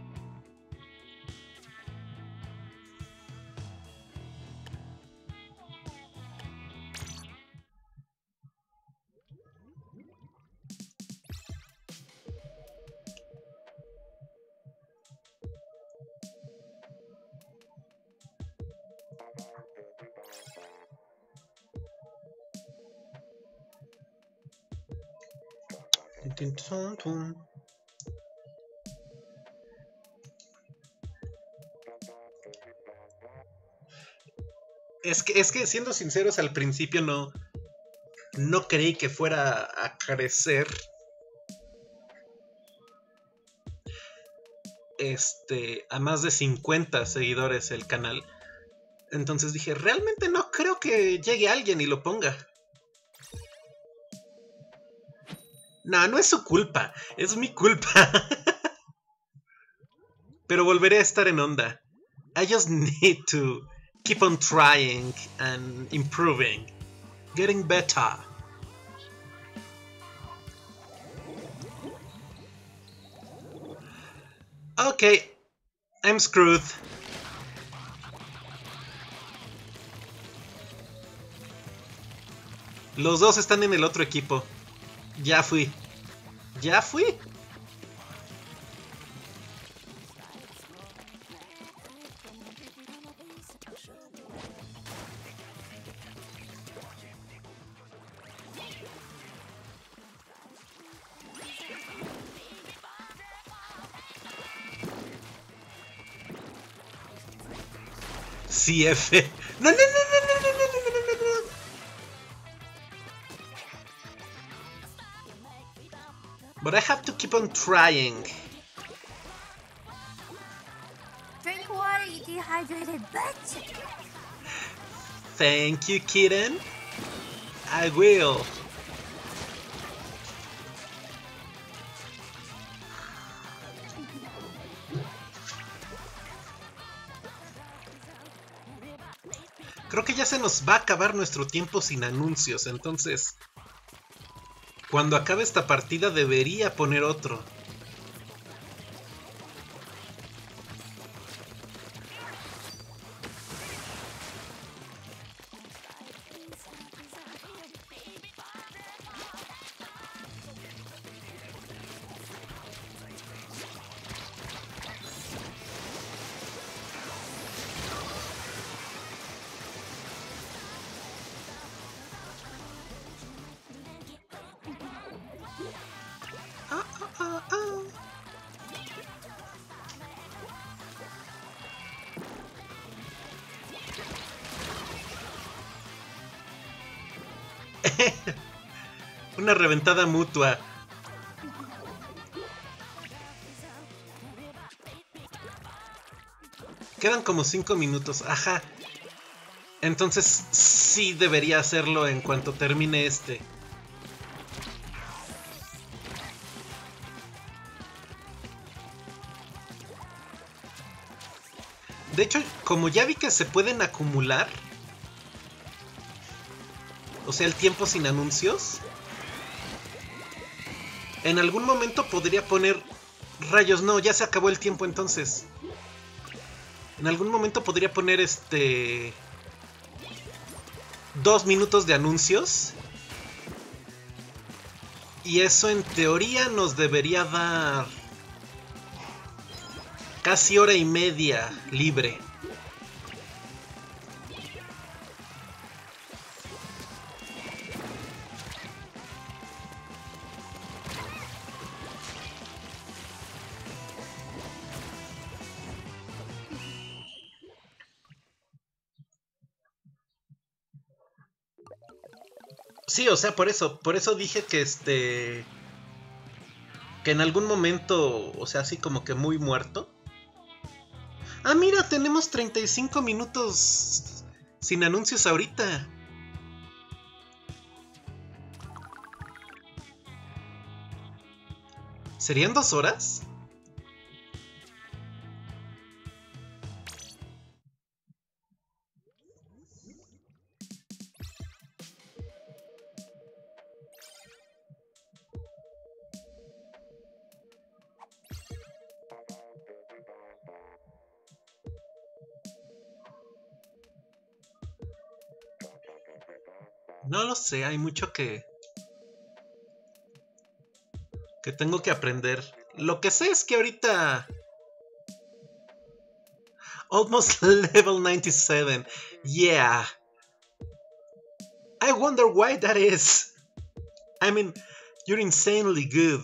Es que, es que siendo sinceros, al principio no, no creí que fuera a crecer este, a más de cincuenta seguidores el canal. Entonces dije, realmente no creo que llegue alguien y lo ponga. No, no es su culpa, es mi culpa. Pero volveré a estar en onda. I just need to keep on trying and improving. Getting better. Okay, I'm screwed. Los dos están en el otro equipo. Ya fui. Ya fui. C F. No, no, no, no, no, no, no, no, no, no. But I have to keep on trying. Drink water, you dehydrated bitch! Thank you, kitten. I will. Creo que ya se nos va a acabar nuestro tiempo sin anuncios, entonces cuando acabe esta partida debería poner otro. Una reventada mutua. Quedan como cinco minutos. Ajá. Entonces sí debería hacerlo en cuanto termine este. De hecho, como ya vi que se pueden acumular, o sea, el tiempo sin anuncios, en algún momento podría poner... Rayos, no, ya se acabó el tiempo entonces. En algún momento podría poner este... dos minutos de anuncios. Y eso en teoría nos debería dar... casi hora y media libre. Sí, o sea, por eso, por eso dije que este... que en algún momento, o sea, así como que muy muerto. Ah, mira, tenemos treinta y cinco minutos sin anuncios ahorita. ¿Serían dos horas? No lo sé, hay mucho que... que tengo que aprender. Lo que sé es que ahorita... Almost level ninety-seven. Yeah. I wonder why that is. I mean, you're insanely good.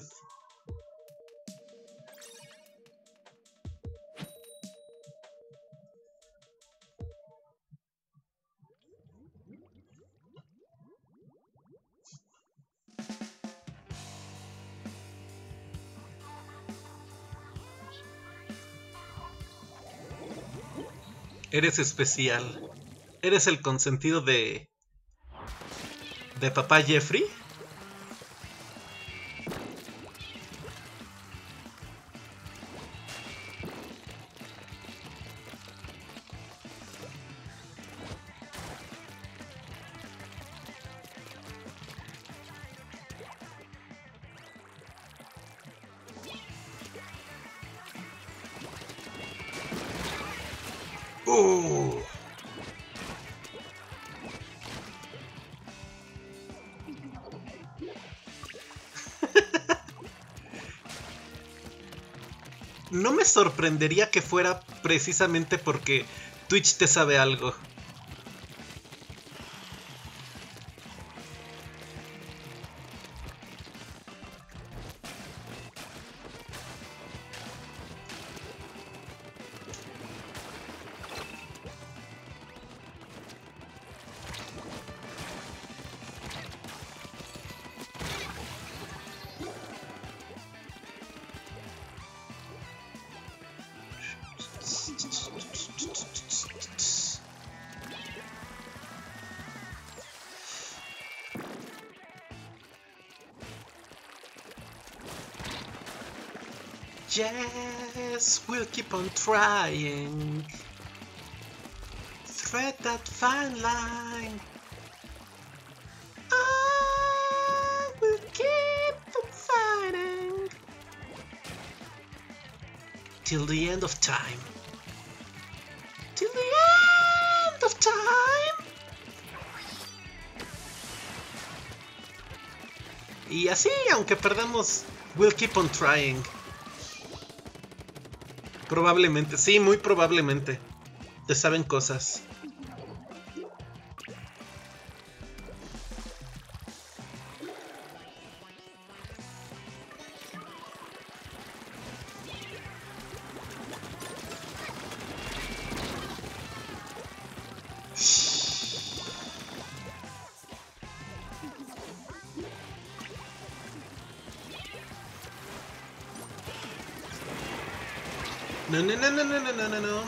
Eres especial. Eres el consentido de... de papá Jeffrey. Uh. No me sorprendería que fuera precisamente porque Twitch te sabe algo. Yes, we'll keep on trying. Thread that fine line. I will keep on fighting till the end of time. Till the end of time. Y así, aunque perdamos, we'll keep on trying. Probablemente, sí, muy probablemente. Te saben cosas. No, no, no, no, no, no, no, no, no.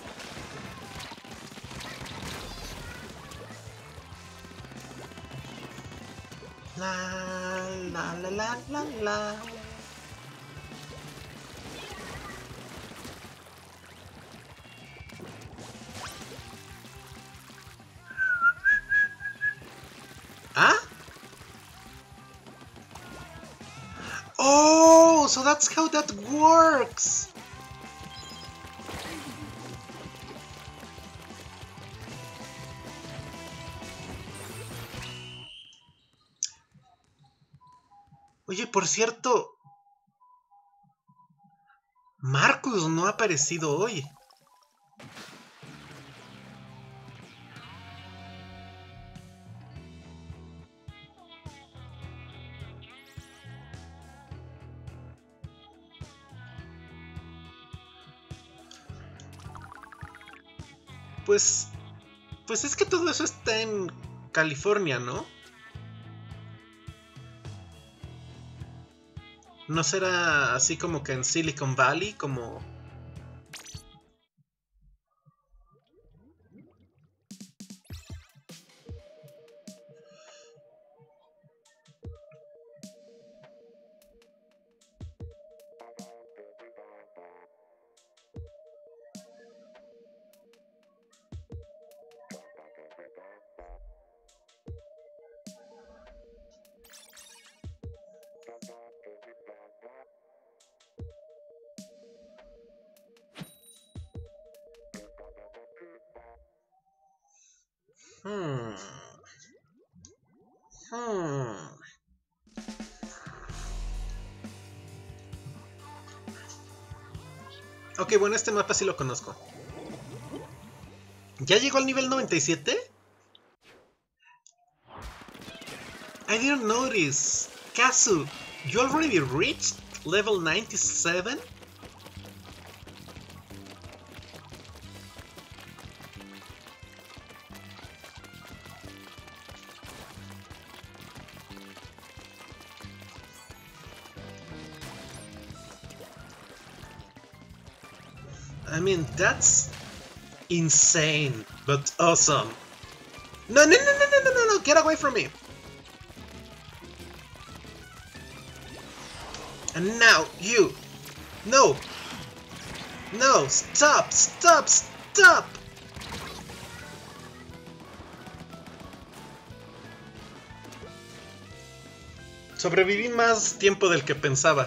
La, la, la, la, la, la. ¿Ah? Oh, so that's how that works. Oye, por cierto, Marcus no ha aparecido hoy. Pues, pues es que todo eso está en California, ¿no? ¿No será así como que en Silicon Valley, como... Hmm. Hmm. Ok, bueno, este mapa sí lo conozco. ¿Ya llegó al nivel noventa y siete? I didn't notice. Kazu, you already reached level ninety-seven? I mean, that's insane, but awesome. No, no, no, no, no, no, no, no, get away from me. And now, you. No. No, stop, stop, stop. Sobreviví más tiempo del que pensaba.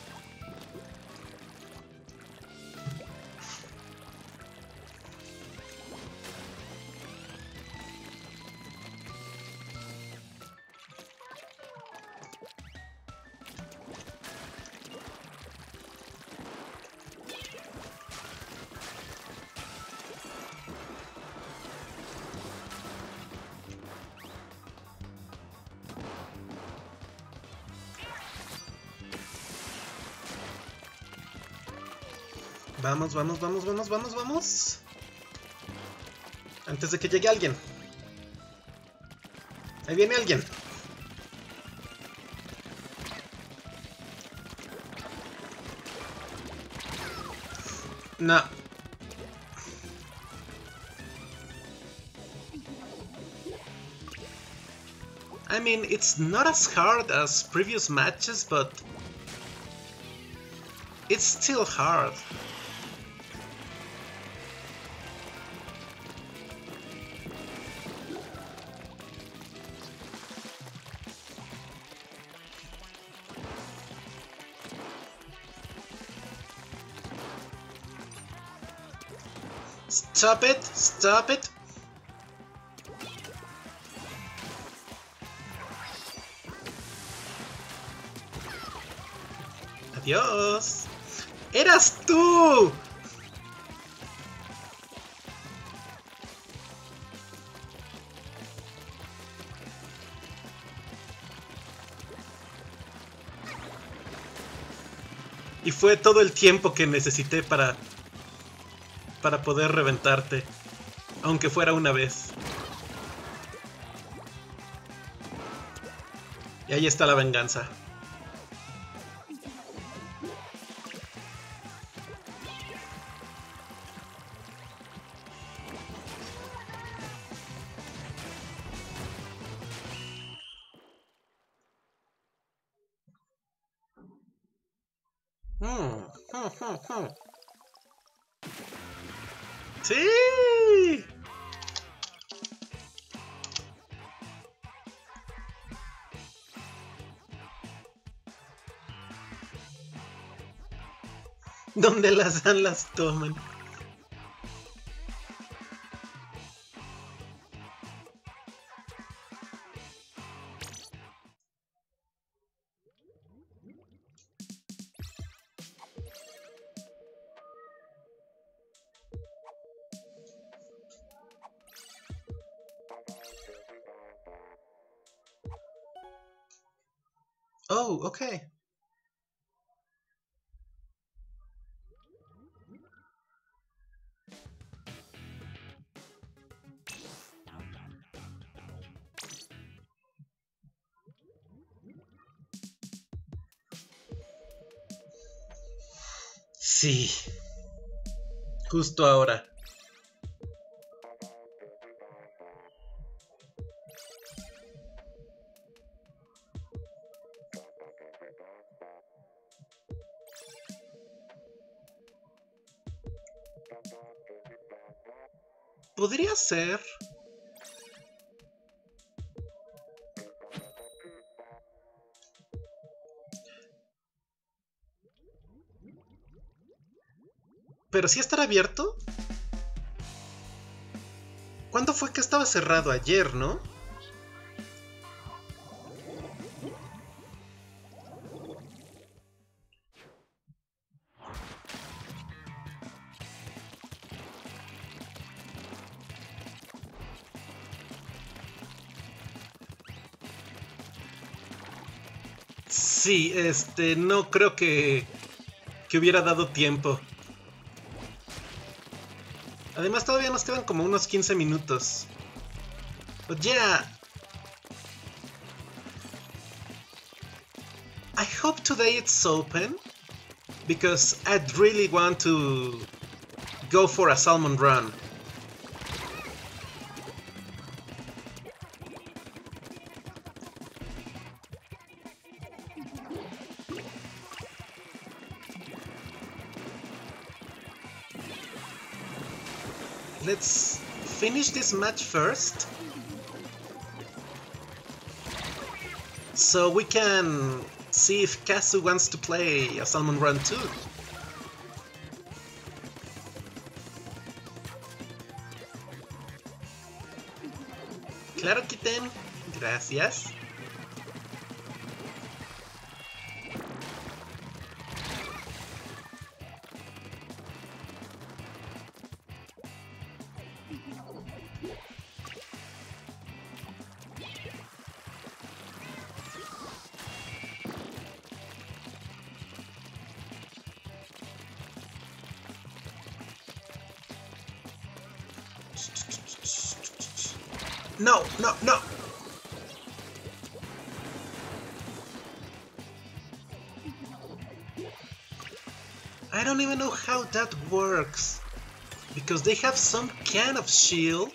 Vamos, vamos, vamos, vamos, vamos, vamos. Antes de que llegue alguien. Ahí viene alguien. No. I mean, it's not as hard as previous matches, but... It's still hard. Stop it! Stop it! Adiós. ¡Eras tú! Y fue todo el tiempo que necesité para... para poder reventarte. Aunque fuera una vez. Y ahí está la venganza. Hmm, hmm, hmm, hmm. ¡Sí! Donde las dan las toman. Oh, okay. Sí. Justo ahora. Podría ser. Pero sí estará abierto. ¿Cuándo fue que estaba cerrado? Ayer, ¿no? Sí, este, no creo que, que hubiera dado tiempo. Además todavía nos quedan como unos quince minutos. But yeah. I hope today it's open. Because I'd really want to go for a salmon run. Let's finish this match first, so we can see if Kazu wants to play a Salmon Run too. Claro, Kitten. Gracias. No, no, no. I don't even know how that works. Because they have some kind of shield.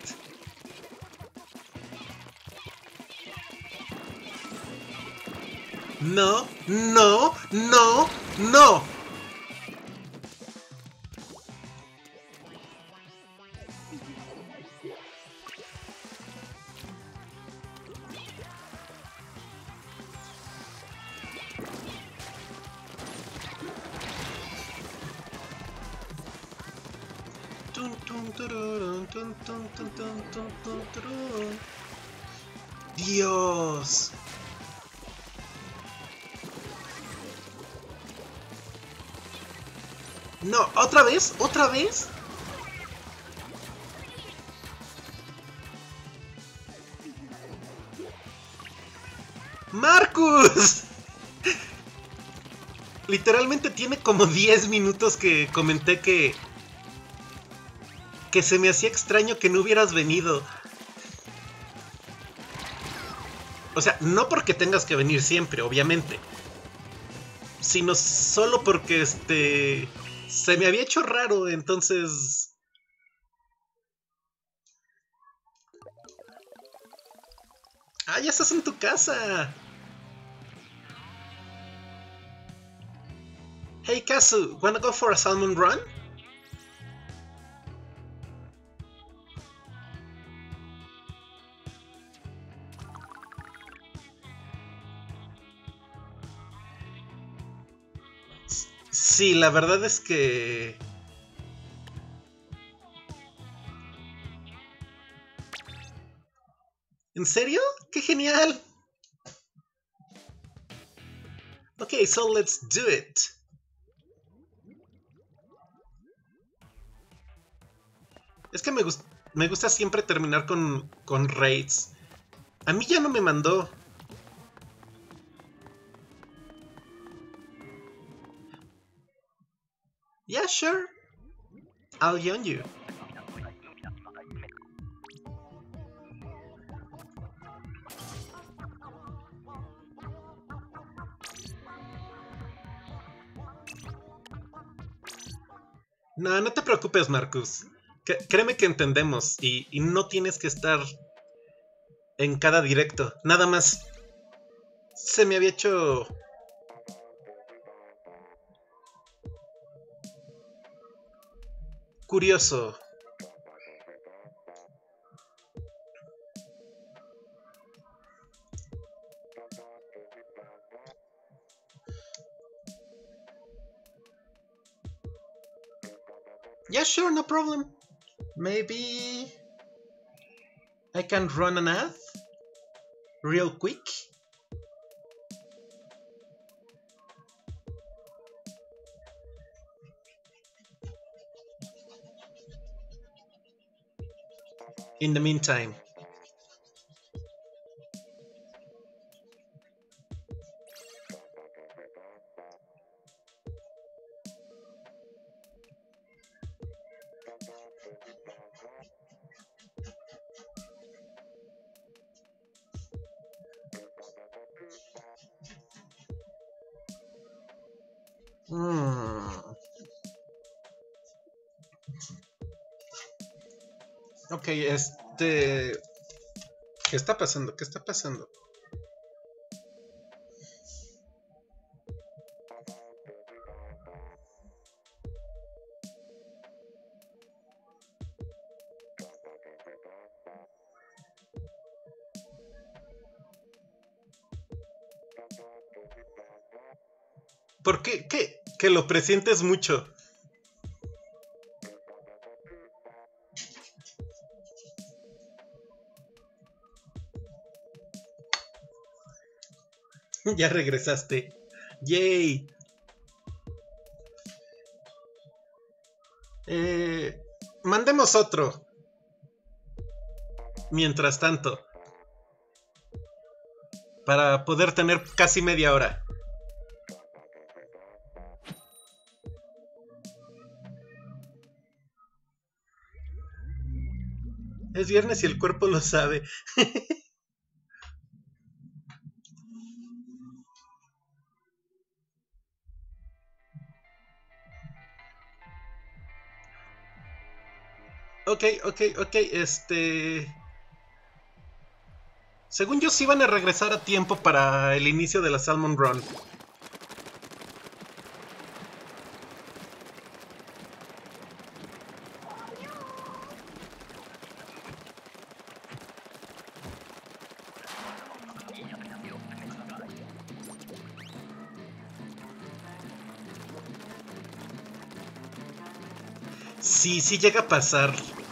No, no, no, no. Tun, tururun, tun, tun, tun, tun, tun, tun, tururun. Dios. No, otra vez, otra vez. ¡Marcus! Literalmente tiene como diez minutos que comenté que... que se me hacía extraño que no hubieras venido. O sea, no porque tengas que venir siempre, obviamente. Sino solo porque, este... se me había hecho raro, entonces... ¡Ah, ya estás en tu casa! Hey, Kazu, wanna go for a salmon run? Sí, la verdad es que... ¿En serio? ¡Qué genial! Okay, so let's do it. Es que me, gust me gusta siempre terminar con, con raids. A mí ya no me mandó. Yeah, sure. I'll join you. No, no te preocupes, Marcus. C créeme que entendemos y, y no tienes que estar en cada directo. Nada más se me había hecho... curioso. Yeah, sure, no problem. Maybe I can run an ad real quick. In the meantime. Hmm. Ok, este... ¿Qué está pasando? ¿Qué está pasando? ¿Por qué? ¿Qué? Que lo presientes mucho. Ya regresaste. ¡Yay! Eh, mandemos otro. Mientras tanto. Para poder tener casi media hora. Es viernes y el cuerpo lo sabe. Ok, ok, ok, este... Según yo sí van a regresar a tiempo para el inicio de la Salmon Run. Sí, sí llega a pasar.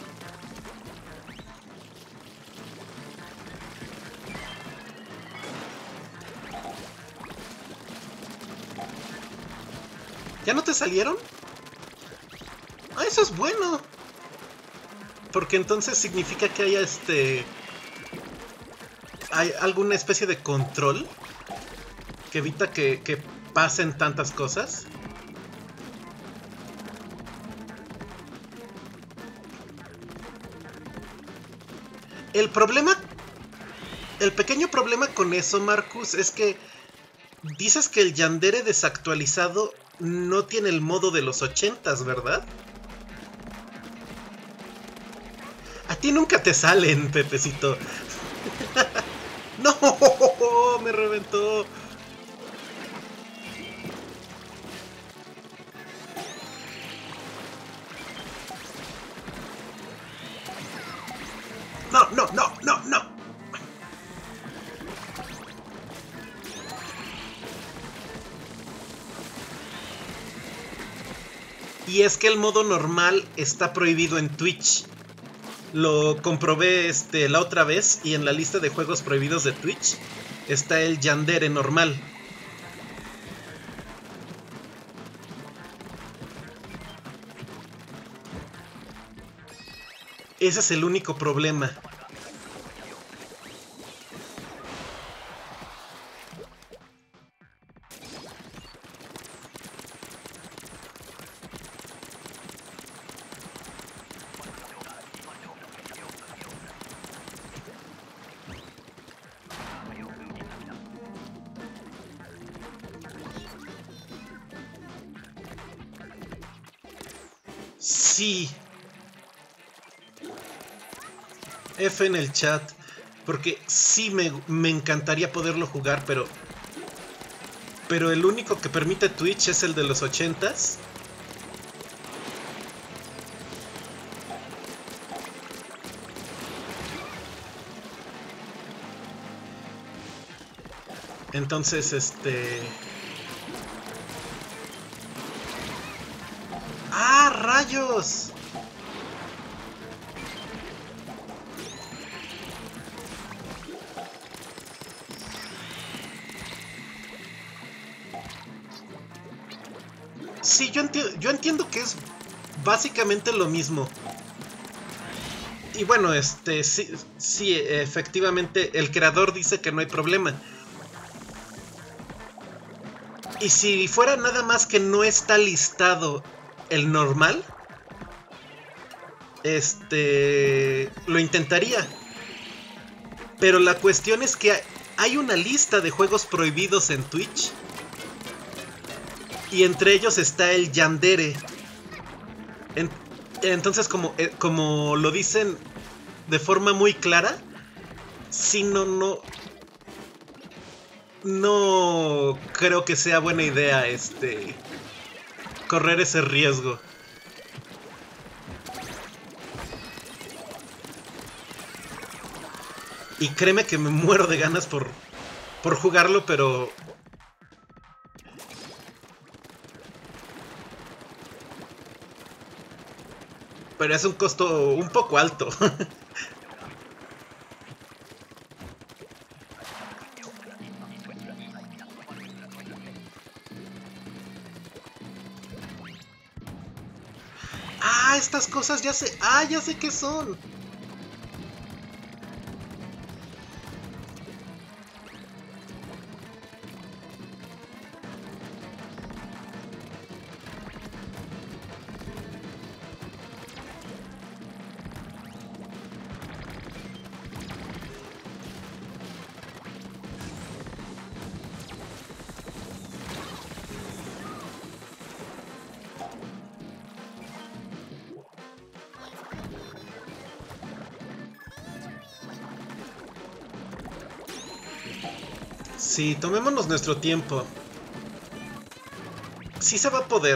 ¿Ya no te salieron? Ah, eso es bueno. Porque entonces significa que haya este... hay alguna especie de control que evita que, que pasen tantas cosas. El problema... El pequeño problema con eso, Marcus, es que dices que el Yandere desactualizado no tiene el modo de los ochentas, ¿verdad? A ti nunca te salen, Pepecito. ¡No! ¡Me reventó! ¡No, no, no, no, no! Y es que el modo normal está prohibido en Twitch. Lo comprobé este, la otra vez y en la lista de juegos prohibidos de Twitch está el Yandere normal. Ese es el único problema. Sí. F en el chat. Porque sí me, me encantaría poderlo jugar, pero... Pero el único que permite Twitch es el de los ochentas. Entonces, este... ¡Ah, rayos! Sí, yo, enti- yo entiendo que es básicamente lo mismo. Y bueno, este, sí, sí, efectivamente, el creador dice que no hay problema. Y si fuera nada más que no está listado el normal, este, lo intentaría. Pero la cuestión es que hay una lista de juegos prohibidos en Twitch. Y entre ellos está el Yandere. En, entonces, como, eh, como lo dicen de forma muy clara, si no, no... No creo que sea buena idea este correr ese riesgo. Y créeme que me muero de ganas por, por jugarlo, pero... Pero es un costo un poco alto. Ah, estas cosas ya sé... Ah, ya sé qué son. Sí, tomémonos nuestro tiempo. Sí se va a poder.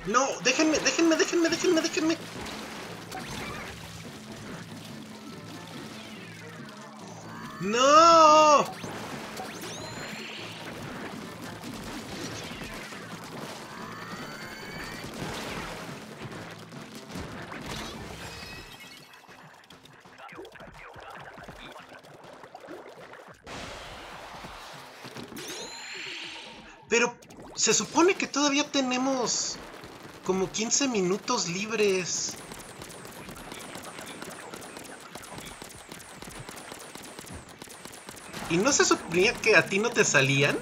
No, déjenme, déjenme, déjenme, déjenme, déjenme. ¡No! Pero se supone que todavía tenemos como quince minutos libres. ¿Y no se suponía que a ti no te salían?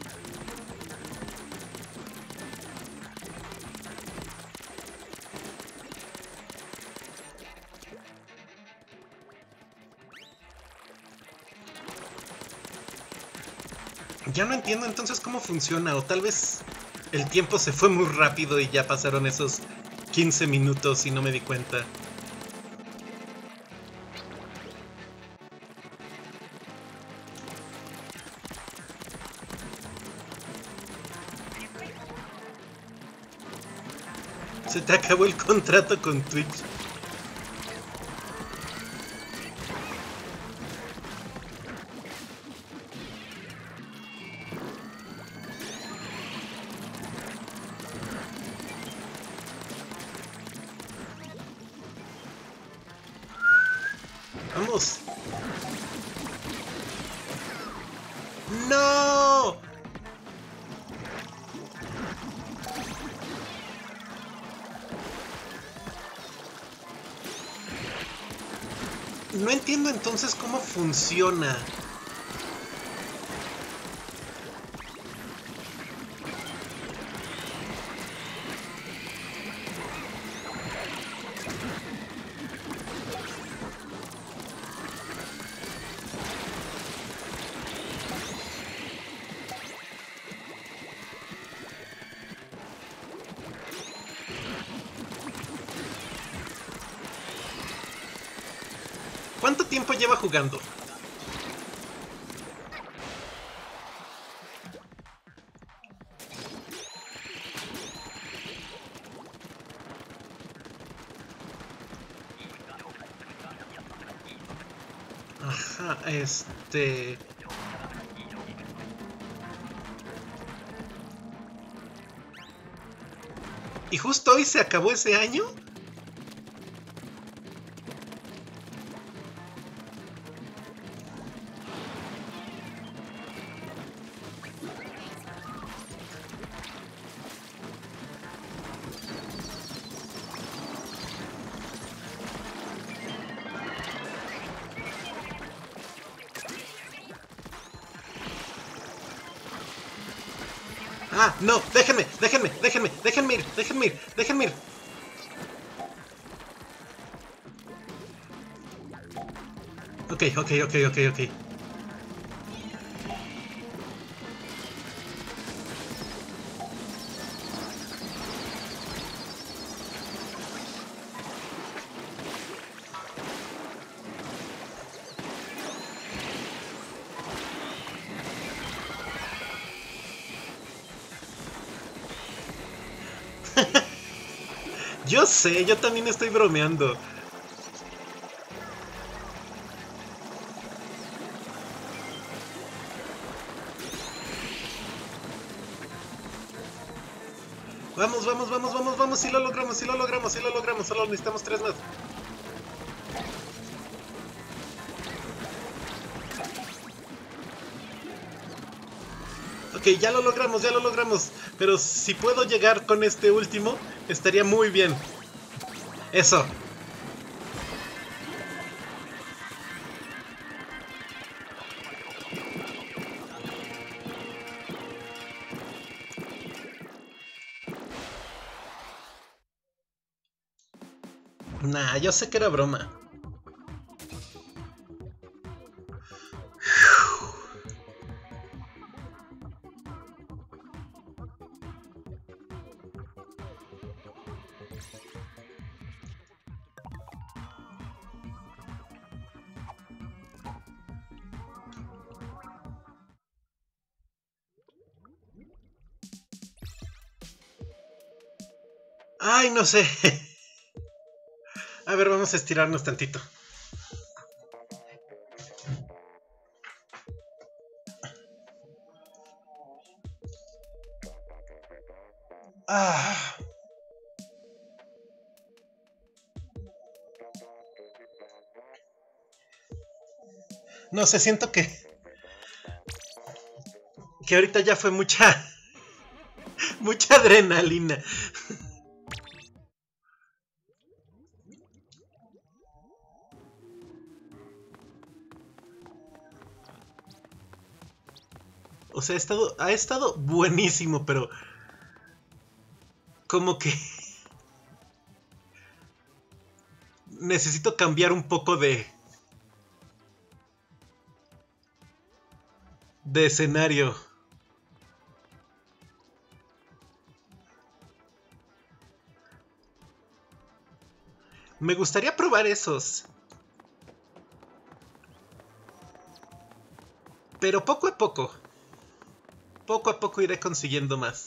Ya no entiendo entonces cómo funciona, o tal vez el tiempo se fue muy rápido y ya pasaron esos quince minutos y no me di cuenta. Se te acabó el contrato con Twitch. Vamos. ¡No! No entiendo entonces cómo funciona. ¿Cuánto tiempo lleva jugando? Ajá, este... ¿Y justo hoy se acabó ese año? Ah, no, déjenme, déjenme, déjenme, déjenme ir, déjenme ir, déjenme ir. Ok, ok, ok, ok, ok. Yo sé, yo también estoy bromeando. Vamos, vamos, vamos, vamos, vamos, si lo logramos, si lo logramos, si lo logramos, solo necesitamos tres más. Ok, ya lo logramos, ya lo logramos. Pero si puedo llegar con este último, estaría muy bien. Eso. Nah, yo sé que era broma. Ay, no sé. A ver, vamos a estirarnos tantito. Ah. No sé, siento que... Que ahorita ya fue mucha... Mucha adrenalina. O sea, ha estado, ha estado buenísimo, pero... Como que... Necesito cambiar un poco de... De escenario. Me gustaría probar esos. Pero poco a poco. Poco a poco iré consiguiendo más.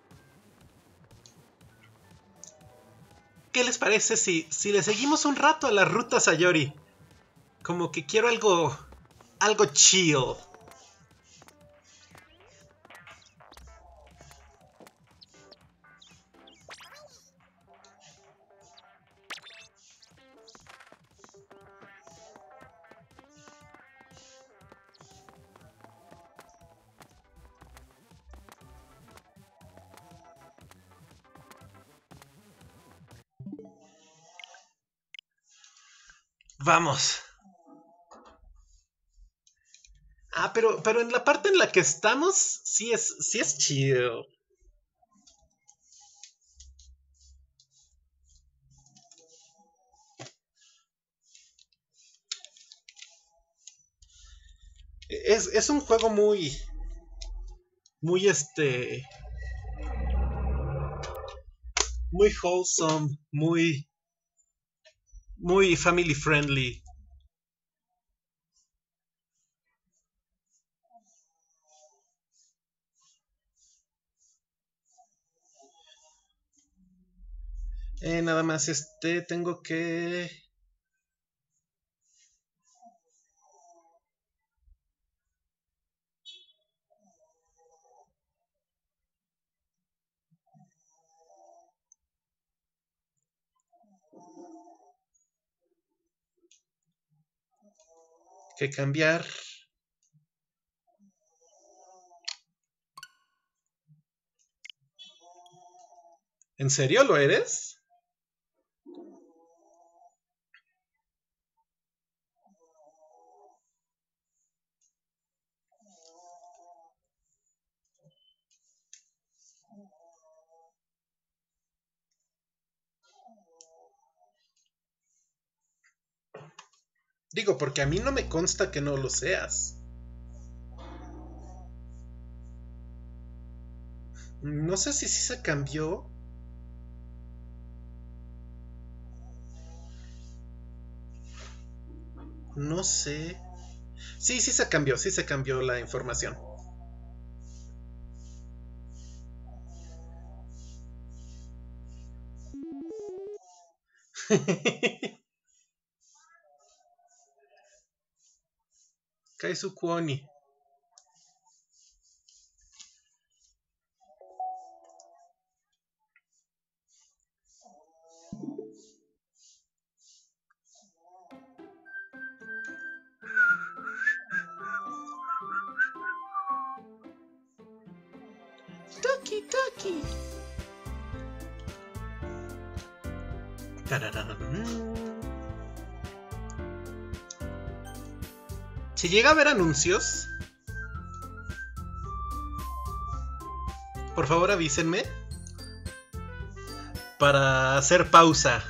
¿Qué les parece si, si le seguimos un rato a la ruta Sayori? Como que quiero algo... Algo chill. Vamos. Ah, pero, pero en la parte en la que estamos, sí es, sí es chido. Es, es un juego muy... Muy este... Muy wholesome, muy... Muy family friendly. Eh, nada más, este, tengo que... Que cambiar. ¿En serio lo eres? Digo, porque a mí no me consta que no lo seas. No sé si sí se cambió. No sé. Sí, sí se cambió, sí se cambió la información. Kaizu Kuoni. Toki Toki. Si llega a haber anuncios, por favor avísenme para hacer pausa.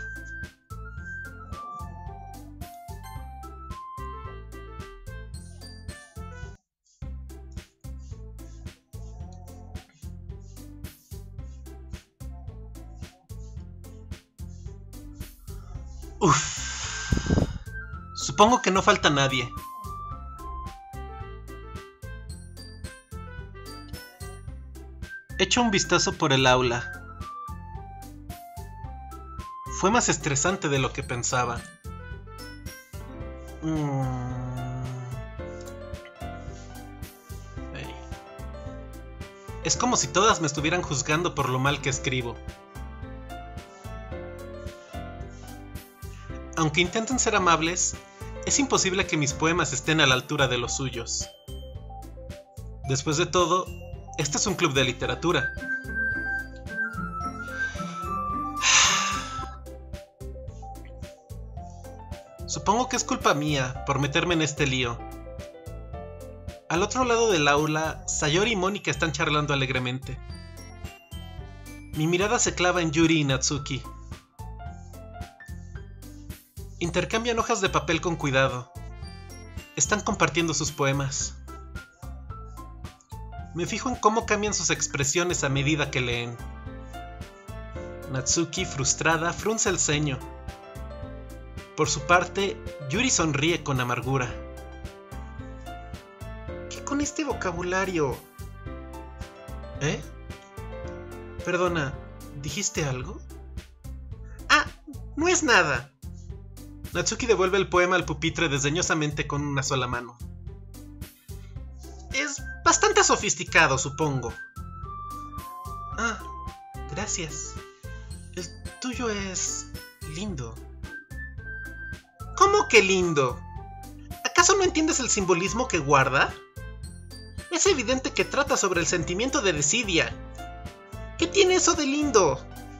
Uf. Supongo que no falta nadie. Echo un vistazo por el aula. fue más estresante de lo que pensaba. Mm. Hey. Es como si todas me estuvieran juzgando por lo mal que escribo. Aunque intenten ser amables, es imposible que mis poemas estén a la altura de los suyos. Después de todo, este es un club de literatura. Supongo que es culpa mía por meterme en este lío. Al otro lado del aula, Sayori y Mónica están charlando alegremente. Mi mirada se clava en Yuri y Natsuki. Intercambian hojas de papel con cuidado. Están compartiendo sus poemas. Me fijo en cómo cambian sus expresiones a medida que leen. Natsuki, frustrada, frunce el ceño. Por su parte, Yuri sonríe con amargura. ¿Qué con este vocabulario? ¿Eh? Perdona, ¿dijiste algo? Ah, no es nada. Natsuki devuelve el poema al pupitre desdeñosamente con una sola mano. Es bastante sofisticado, supongo. Ah, gracias. El tuyo es lindo. ¿Cómo que lindo? ¿Acaso no entiendes el simbolismo que guarda? Es evidente que trata sobre el sentimiento de desidia. ¿Qué tiene eso de lindo?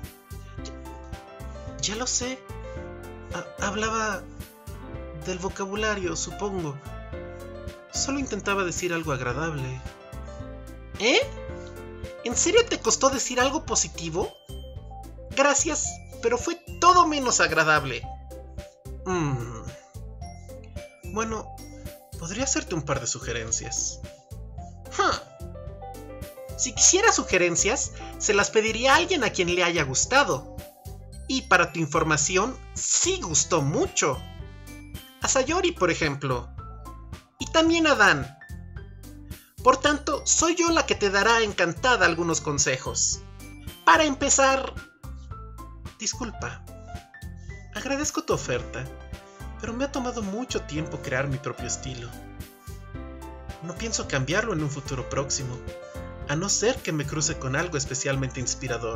Ya, ya lo sé. Ha- hablaba del vocabulario, supongo. Solo intentaba decir algo agradable. ¿Eh? ¿En serio te costó decir algo positivo? Gracias, pero fue todo menos agradable. Mm. Bueno, podría hacerte un par de sugerencias. Huh. Si quisiera sugerencias, se las pediría a alguien a quien le haya gustado. Y para tu información, sí gustó mucho. A Sayori, por ejemplo. Y también a Dan. Por tanto, soy yo la que te dará encantada algunos consejos. Para empezar... Disculpa. Agradezco tu oferta, pero me ha tomado mucho tiempo crear mi propio estilo. No pienso cambiarlo en un futuro próximo, a no ser que me cruce con algo especialmente inspirador.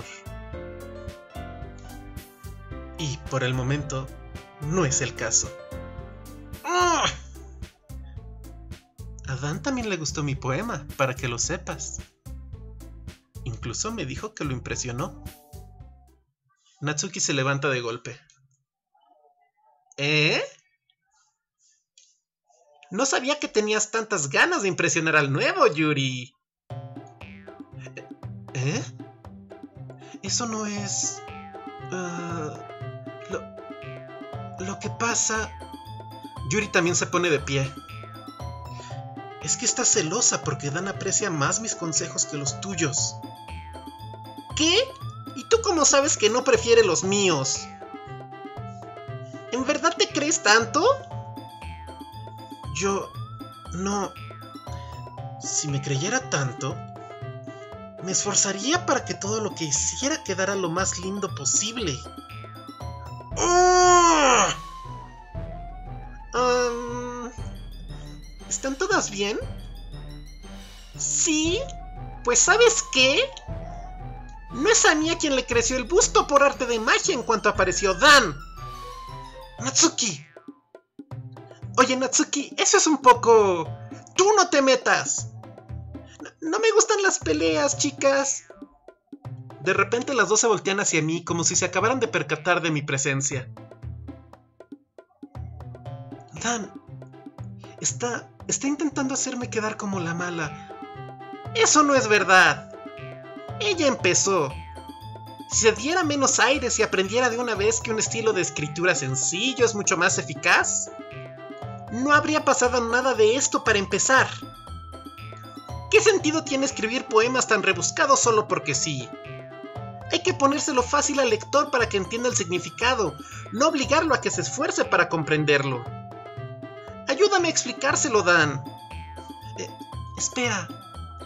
Y por el momento, no es el caso. ¡Oh! A Dan también le gustó mi poema, para que lo sepas. Incluso me dijo que lo impresionó. Natsuki se levanta de golpe. ¿Eh? No sabía que tenías tantas ganas de impresionar al nuevo, Yuri. ¿Eh? Eso no es... Uh, lo, lo que pasa... Yuri también se pone de pie. Es que está celosa porque Dan aprecia más mis consejos que los tuyos. ¿Qué? ¿Y tú cómo sabes que no prefiere los míos? ¿En verdad te crees tanto? Yo... no... Si me creyera tanto, me esforzaría para que todo lo que hiciera quedara lo más lindo posible. ¡Oh! Um, ¿Están todas bien? ¿Sí? Pues ¿sabes qué? No es a mí a quien le creció el busto por arte de magia en cuanto apareció Dan. Natsuki. Oye, Natsuki, eso es un poco... ¡Tú no te metas! No, no me gustan las peleas, chicas. De repente las dos se voltean hacia mí como si se acabaran de percatar de mi presencia. Dan, está, está intentando hacerme quedar como la mala. Eso no es verdad. Ella empezó. Si se diera menos aires y aprendiera de una vez que un estilo de escritura sencillo es mucho más eficaz, no habría pasado nada de esto para empezar. ¿Qué sentido tiene escribir poemas tan rebuscados solo porque sí? Hay que ponérselo fácil al lector para que entienda el significado, no obligarlo a que se esfuerce para comprenderlo. Ayúdame a explicárselo, Dan. Eh, espera.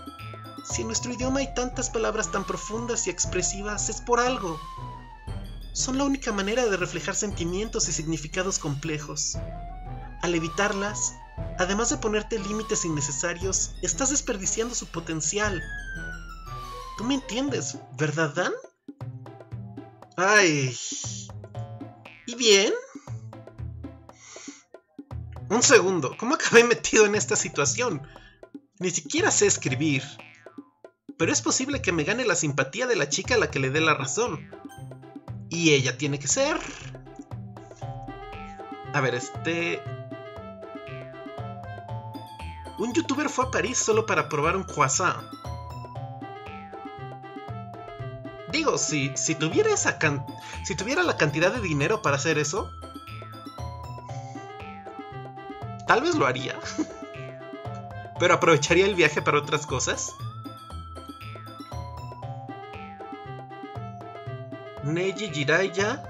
Si en nuestro idioma hay tantas palabras tan profundas y expresivas, es por algo. son la única manera de reflejar sentimientos y significados complejos. Al evitarlas, además de ponerte límites innecesarios, estás desperdiciando su potencial. ¿Tú me entiendes, verdad, Dan? Ay... ¿Y bien? Un segundo, ¿cómo acabé metido en esta situación? Ni siquiera sé escribir. Pero es posible que me gane la simpatía de la chica a la que le dé la razón. Y ella tiene que ser... A ver, este... Un youtuber fue a París solo para probar un croissant. Digo, si, si tuviera esa can... si tuviera la cantidad de dinero para hacer eso, tal vez lo haría. Pero aprovecharía el viaje para otras cosas. Neji Jiraiya.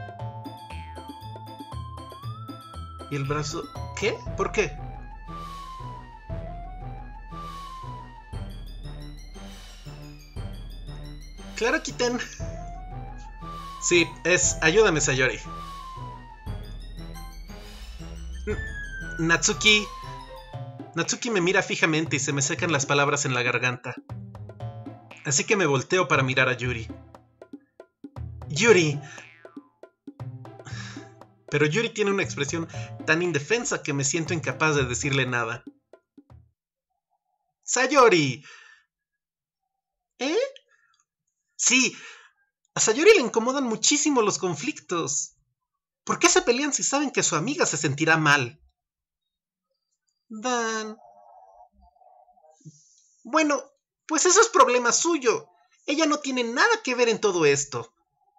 Y el brazo... ¿Qué? ¿Por qué? Claro, Kiten. Sí, es... Ayúdame, Sayori. N Natsuki... Natsuki me mira fijamente y se me secan las palabras en la garganta. Así que me volteo para mirar a Yuri. Yuri... Pero Yuri tiene una expresión tan indefensa que me siento incapaz de decirle nada. ¡Sayori! ¿Eh? Sí, a Sayori le incomodan muchísimo los conflictos. ¿Por qué se pelean si saben que su amiga se sentirá mal? Dan... Bueno, pues eso es problema suyo. Ella no tiene nada que ver en todo esto.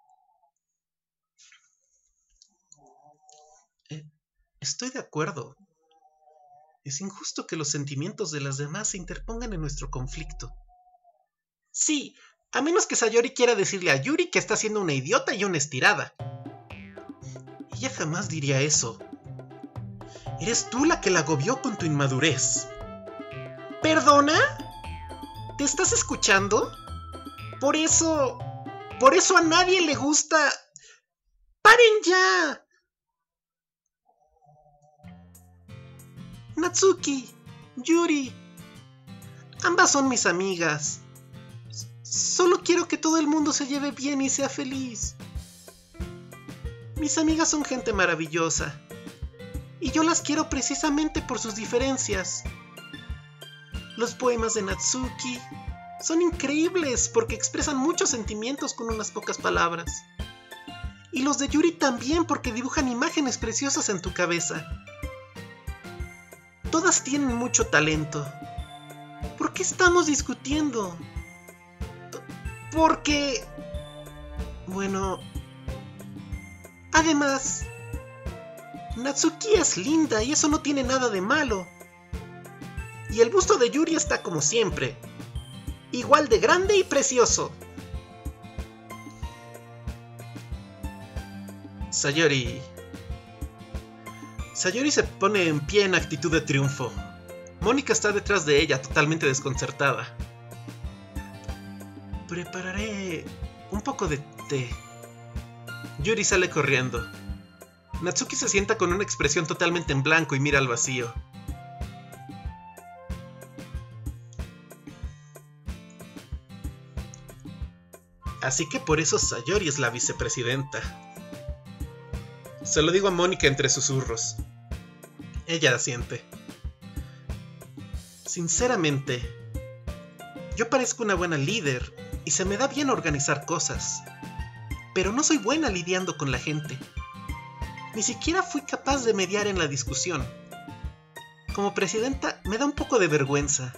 Eh, estoy de acuerdo. Es injusto que los sentimientos de las demás se interpongan en nuestro conflicto. Sí, a menos que Sayori quiera decirle a Yuri que está siendo una idiota y una estirada. Ella jamás diría eso. Eres tú la que la agobió con tu inmadurez. ¿Perdona? ¿Te estás escuchando? Por eso... Por eso a nadie le gusta... ¡Paren ya! Natsuki, Yuri... Ambas son mis amigas. Solo quiero que todo el mundo se lleve bien y sea feliz. Mis amigas son gente maravillosa. Y yo las quiero precisamente por sus diferencias. Los poemas de Natsuki son increíbles porque expresan muchos sentimientos con unas pocas palabras. Y los de Yuri también porque dibujan imágenes preciosas en tu cabeza. Todas tienen mucho talento. ¿Por qué estamos discutiendo? Porque... Bueno... Además... Natsuki es linda y eso no tiene nada de malo. Y el busto de Yuri está como siempre. Igual de grande y precioso. Sayori... Sayori se pone en pie en actitud de triunfo. Mónica está detrás de ella, totalmente desconcertada. Prepararé un poco de té. Yuri sale corriendo. Natsuki se sienta con una expresión totalmente en blanco y mira al vacío. Así que por eso Sayori es la vicepresidenta. Se lo digo a Mónica entre susurros. Ella asiente. Sinceramente, yo parezco una buena líder y se me da bien organizar cosas. Pero no soy buena lidiando con la gente. Ni siquiera fui capaz de mediar en la discusión. Como presidenta me da un poco de vergüenza.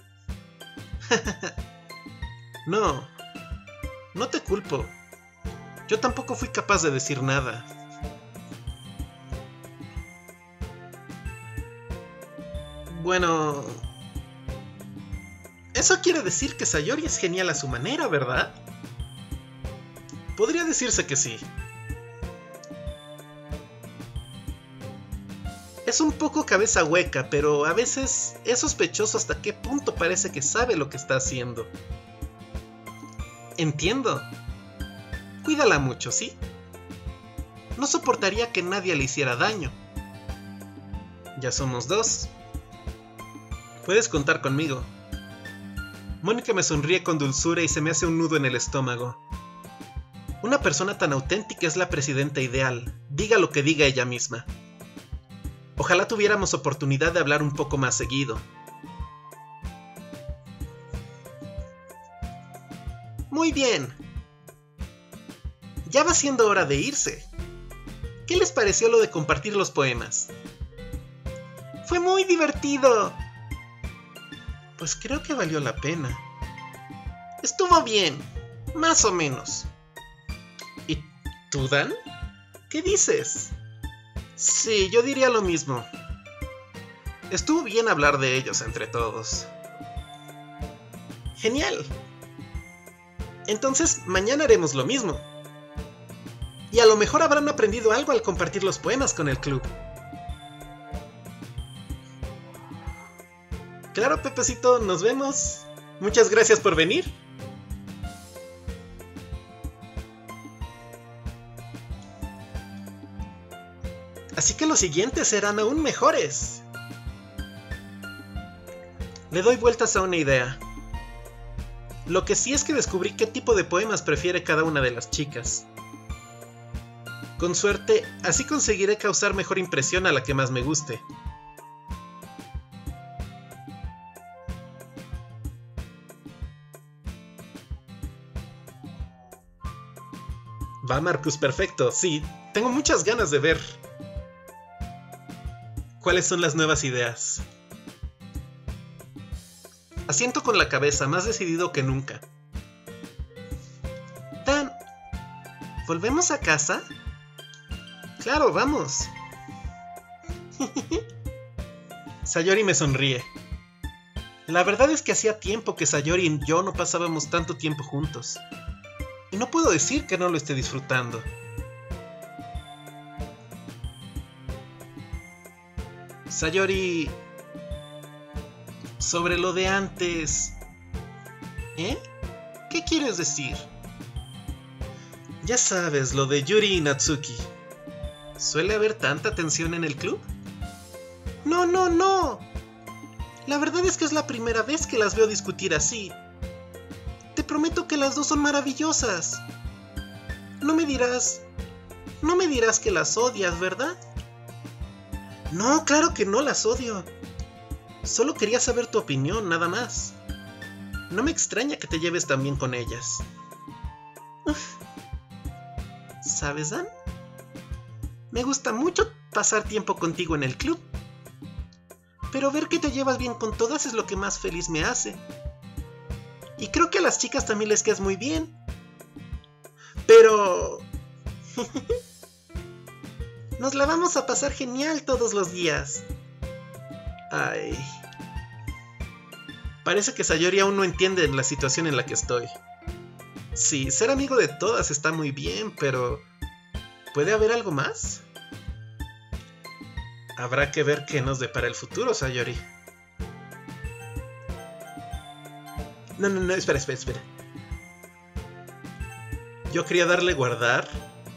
No, no te culpo. Yo tampoco fui capaz de decir nada. Bueno... Eso quiere decir que Sayori es genial a su manera, ¿verdad? Podría decirse que sí. Es un poco cabeza hueca, pero a veces es sospechoso hasta qué punto parece que sabe lo que está haciendo. Entiendo. Cuídala mucho, ¿sí? No soportaría que nadie le hiciera daño. Ya somos dos. Puedes contar conmigo. Mónica me sonríe con dulzura y se me hace un nudo en el estómago. Una persona tan auténtica es la presidenta ideal, diga lo que diga ella misma. Ojalá tuviéramos oportunidad de hablar un poco más seguido. Muy bien. Ya va siendo hora de irse. ¿Qué les pareció lo de compartir los poemas? ¡Fue muy divertido! Pues creo que valió la pena. Estuvo bien, más o menos. ¿Y tú, Dan? ¿Qué dices? Sí, yo diría lo mismo. Estuvo bien hablar de ellos entre todos. Genial. Entonces, mañana haremos lo mismo. Y a lo mejor habrán aprendido algo al compartir los poemas con el club. Claro, Pepecito, nos vemos. Muchas gracias por venir. Así que los siguientes serán aún mejores. Le doy vueltas a una idea. Lo que sí es que descubrí qué tipo de poemas prefiere cada una de las chicas. Con suerte, así conseguiré causar mejor impresión a la que más me guste. Va, Marcus, perfecto. Sí, tengo muchas ganas de ver. ¿Cuáles son las nuevas ideas? Asiento con la cabeza, más decidido que nunca. Dan, ¿volvemos a casa? Claro, vamos. Sayori me sonríe. La verdad es que hacía tiempo que Sayori y yo no pasábamos tanto tiempo juntos. Y no puedo decir que no lo esté disfrutando. Sayori... Sobre lo de antes... ¿Eh? ¿Qué quieres decir? Ya sabes, lo de Yuri y Natsuki. ¿Suele haber tanta tensión en el club? No, no, no. La verdad es que es la primera vez que las veo discutir así. Te prometo que las dos son maravillosas. No me dirás... No me dirás que las odias, ¿verdad? No, claro que no las odio. Solo quería saber tu opinión, nada más. No me extraña que te lleves tan bien con ellas. Uf. ¿Sabes, Dan? Me gusta mucho pasar tiempo contigo en el club. Pero ver que te llevas bien con todas es lo que más feliz me hace. Y creo que a las chicas también les quedas muy bien. Pero... nos la vamos a pasar genial todos los días. Ay... Parece que Sayori aún no entiende la situación en la que estoy. Sí, ser amigo de todas está muy bien, pero... ¿puede haber algo más? Habrá que ver qué nos depara el futuro, Sayori. No, no, no, espera, espera, espera. Yo quería darle guardar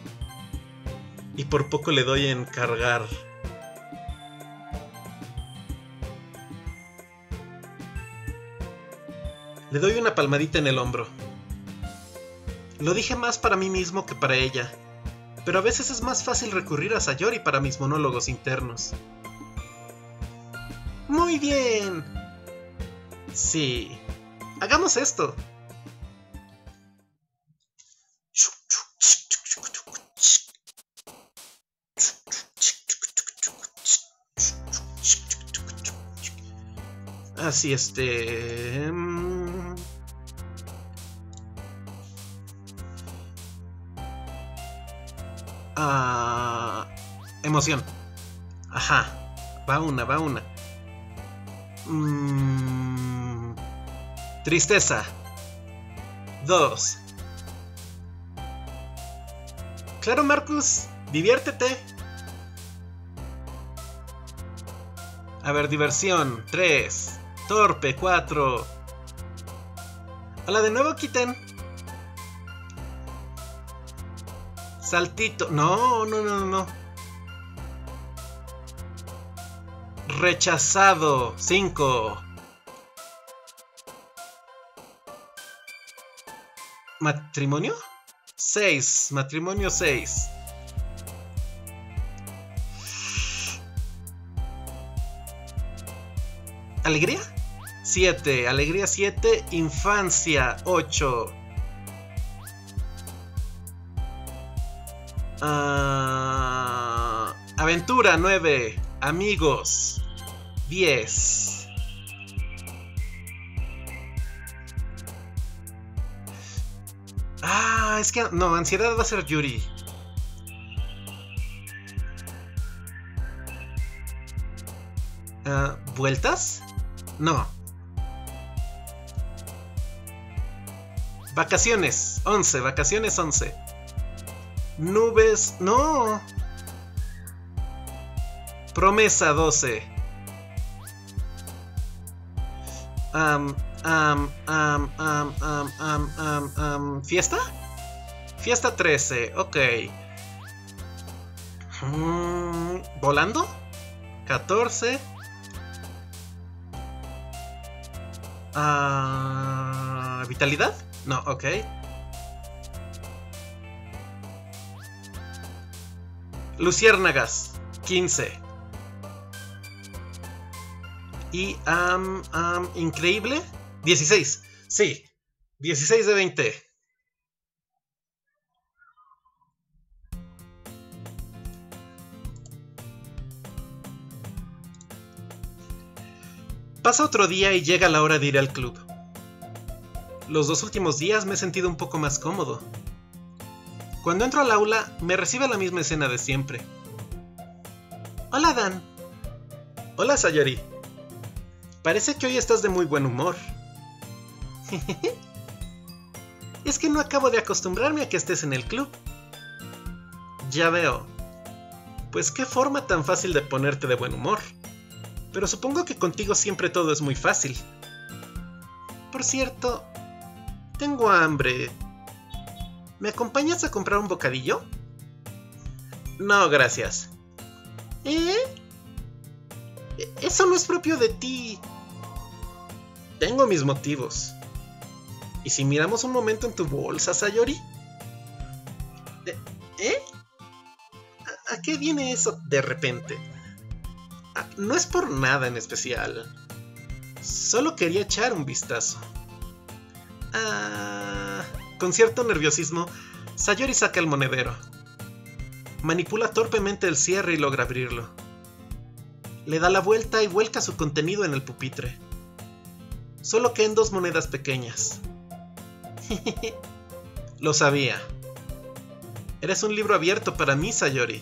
y por poco le doy en cargar. Le doy una palmadita en el hombro. Lo dije más para mí mismo que para ella, pero a veces es más fácil recurrir a Sayori para mis monólogos internos. ¡Muy bien! Sí, hagamos esto. Así, este... Ah, emoción. Ajá. Va una, va una. Mm, tristeza. Dos. Claro, Marcus. Diviértete. A ver, diversión. Tres. Torpe. Cuatro. Hola de nuevo, Kitten. Saltito. No, no, no, no. Rechazado. cinco. ¿Matrimonio? seis. Matrimonio seis. ¿Alegría? siete. Alegría siete. Infancia ocho. Uh, aventura nueve. Amigos diez. Ah, es que no, ansiedad va a ser Yuri. Uh, ¿Vueltas? No. Vacaciones once. Vacaciones once. Nubes, no. Promesa doce. Um, um, um, um, um, um, um, um, ¿Fiesta? Fiesta trece, ok. Mm, ¿Volando? catorce. Uh, ¿Vitalidad? No, ok. Luciérnagas, quince. Y, um, um, increíble, dieciséis. Sí, dieciséis de veinte. Pasa otro día y llega la hora de ir al club. Los dos últimos días me he sentido un poco más cómodo. Cuando entro al aula, me recibe la misma escena de siempre. Hola, Dan. Hola, Sayori. Parece que hoy estás de muy buen humor. Es que no acabo de acostumbrarme a que estés en el club. Ya veo. Pues qué forma tan fácil de ponerte de buen humor. Pero supongo que contigo siempre todo es muy fácil. Por cierto, tengo hambre. ¿Me acompañas a comprar un bocadillo? No, gracias. ¿Eh? Eso no es propio de ti. Tengo mis motivos. ¿Y si miramos un momento en tu bolsa, Sayori? ¿Eh? ¿A, a qué viene eso de repente? Ah, no es por nada en especial. Solo quería echar un vistazo. Ah... Con cierto nerviosismo, Sayori saca el monedero. Manipula torpemente el cierre y logra abrirlo. Le da la vuelta y vuelca su contenido en el pupitre. Solo quedan dos monedas pequeñas. Lo sabía. Eres un libro abierto para mí, Sayori.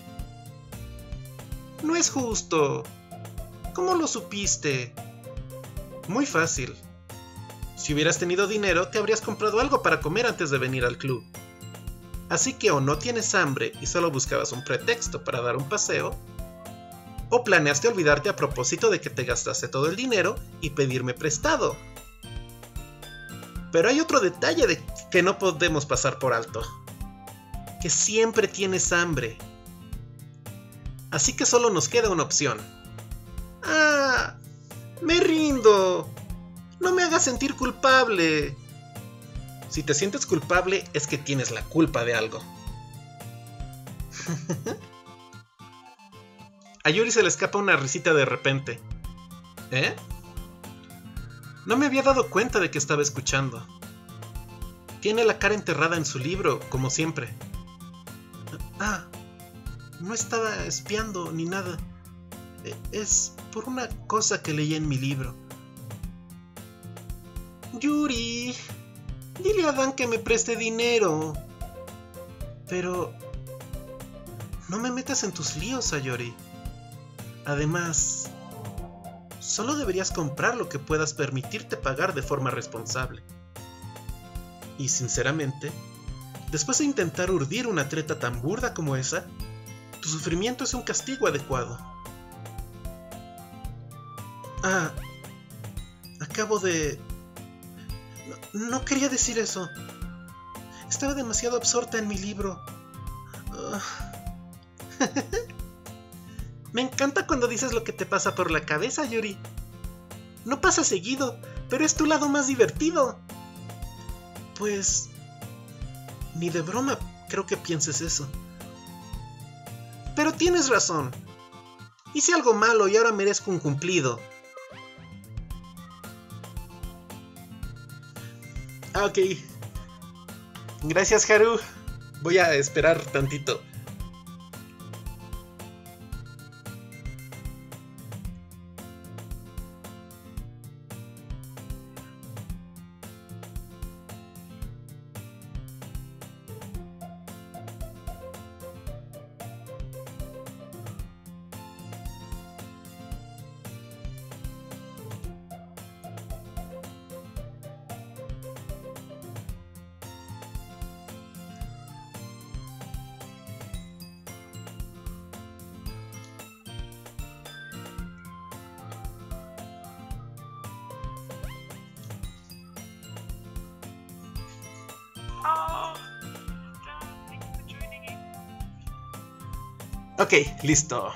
No es justo. ¿Cómo lo supiste? Muy fácil. Si hubieras tenido dinero, te habrías comprado algo para comer antes de venir al club. Así que o no tienes hambre y solo buscabas un pretexto para dar un paseo, o planeaste olvidarte a propósito de que te gastaste todo el dinero y pedirme prestado. Pero hay otro detalle de que no podemos pasar por alto. Que siempre tienes hambre. Así que solo nos queda una opción. ¡Ah! ¡Me rindo! ¡No me hagas sentir culpable! Si te sientes culpable es que tienes la culpa de algo. A Yuri se le escapa una risita de repente. ¿Eh? No me había dado cuenta de que estaba escuchando. Tiene la cara enterrada en su libro, como siempre. Ah, no estaba espiando ni nada. Es por una cosa que leí en mi libro. Yuri, dile a Dan que me preste dinero. Pero no me metas en tus líos, Sayori. Además, solo deberías comprar lo que puedas permitirte pagar de forma responsable. Y sinceramente, después de intentar urdir una treta tan burda como esa, tu sufrimiento es un castigo adecuado. Ah, acabo de... No, no quería decir eso. Estaba demasiado absorta en mi libro. Oh. Me encanta cuando dices lo que te pasa por la cabeza, Yuri. No pasa seguido, pero es tu lado más divertido. Pues... ni de broma creo que pienses eso. Pero tienes razón. Hice algo malo y ahora merezco un cumplido. Ah, ok. Gracias, Haru. Voy a esperar tantito. Ok, listo.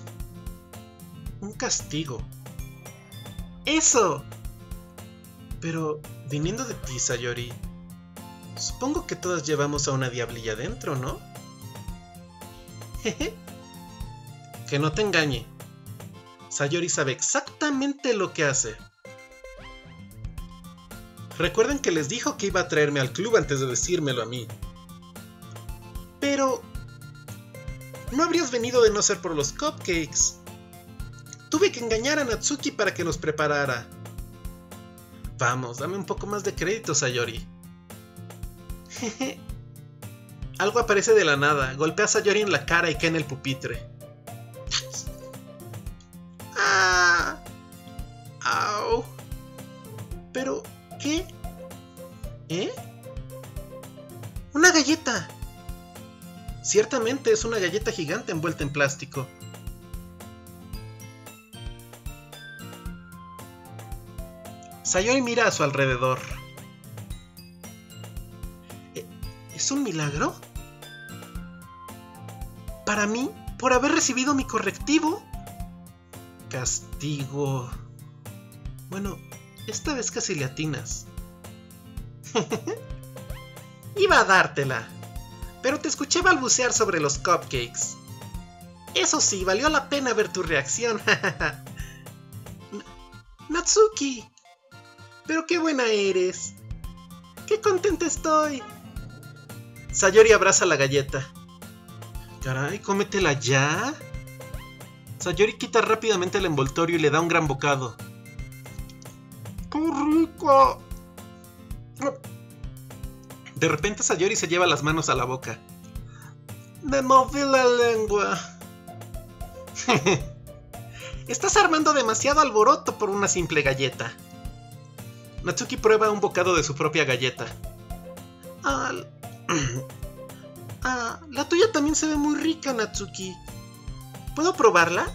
Un castigo. ¡Eso! Pero, viniendo de ti, Sayori, supongo que todas llevamos a una diablilla dentro, ¿no? Jeje. Que no te engañe. Sayori sabe exactamente lo que hace. Recuerden que les dijo que iba a traerme al club antes de decírmelo a mí. Pero... no habrías venido de no ser por los cupcakes. Tuve que engañar a Natsuki para que los preparara. Vamos, dame un poco más de crédito, Sayori. Jeje. Algo aparece de la nada, golpea a Sayori en la cara y cae en el pupitre. ¡Ah! ¡Au! Pero, ¿qué? ¿Eh? ¡Una galleta! Ciertamente es una galleta gigante envuelta en plástico. Sayori mira a su alrededor. ¿Es un milagro? ¿Para mí? ¿Por haber recibido mi correctivo? Castigo. Bueno, esta vez casi le atinas. Iba a dártela, pero te escuché balbucear sobre los cupcakes. Eso sí, valió la pena ver tu reacción. Natsuki, pero qué buena eres. Qué contenta estoy. Sayori abraza la galleta. Caray, cómetela ya. Sayori quita rápidamente el envoltorio y le da un gran bocado. ¡Qué rico! De repente Sayori se lleva las manos a la boca. Me moví la lengua. Estás armando demasiado alboroto por una simple galleta. Natsuki prueba un bocado de su propia galleta. Ah, ah, la tuya también se ve muy rica, Natsuki. ¿Puedo probarla?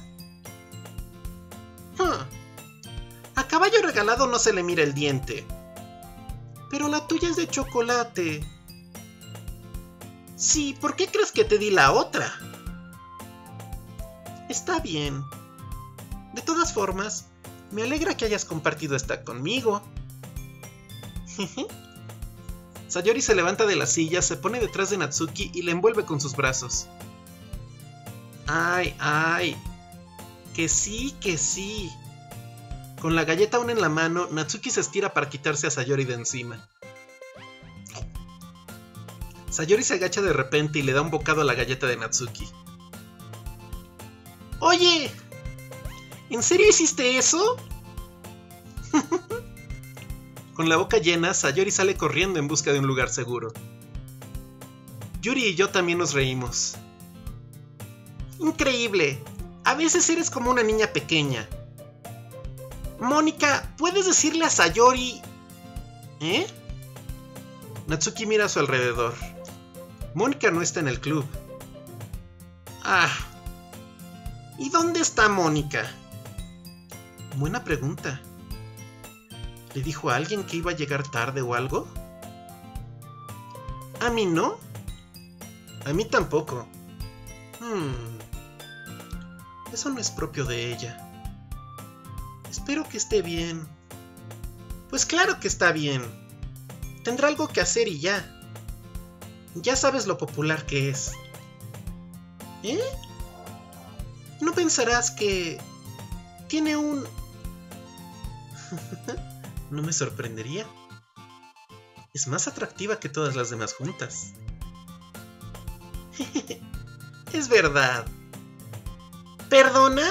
Huh. A caballo regalado no se le mira el diente. Pero la tuya es de chocolate. Sí, ¿por qué crees que te di la otra? Está bien. De todas formas, me alegra que hayas compartido esta conmigo. Sayori se levanta de la silla, se pone detrás de Natsuki y le envuelve con sus brazos. ¡Ay, ay! ¡Que sí, que sí! Con la galleta aún en la mano, Natsuki se estira para quitarse a Sayori de encima. Sayori se agacha de repente y le da un bocado a la galleta de Natsuki. ¡Oye! ¿En serio hiciste eso? Con la boca llena, Sayori sale corriendo en busca de un lugar seguro. Yuri y yo también nos reímos. ¡Increíble! A veces eres como una niña pequeña. Mónica, ¿puedes decirle a Sayori? ¿Eh? Natsuki mira a su alrededor. Mónica no está en el club. Ah. ¿Y dónde está Mónica? Buena pregunta. ¿Le dijo a alguien que iba a llegar tarde o algo? ¿A mí no? A mí tampoco. Hmm. Eso no es propio de ella. Espero que esté bien. Pues claro que está bien. Tendrá algo que hacer y ya. Ya sabes lo popular que es. ¿Eh? ¿No pensarás que tiene un... No me sorprendería. Es más atractiva que todas las demás juntas. Es verdad. ¿Perdona?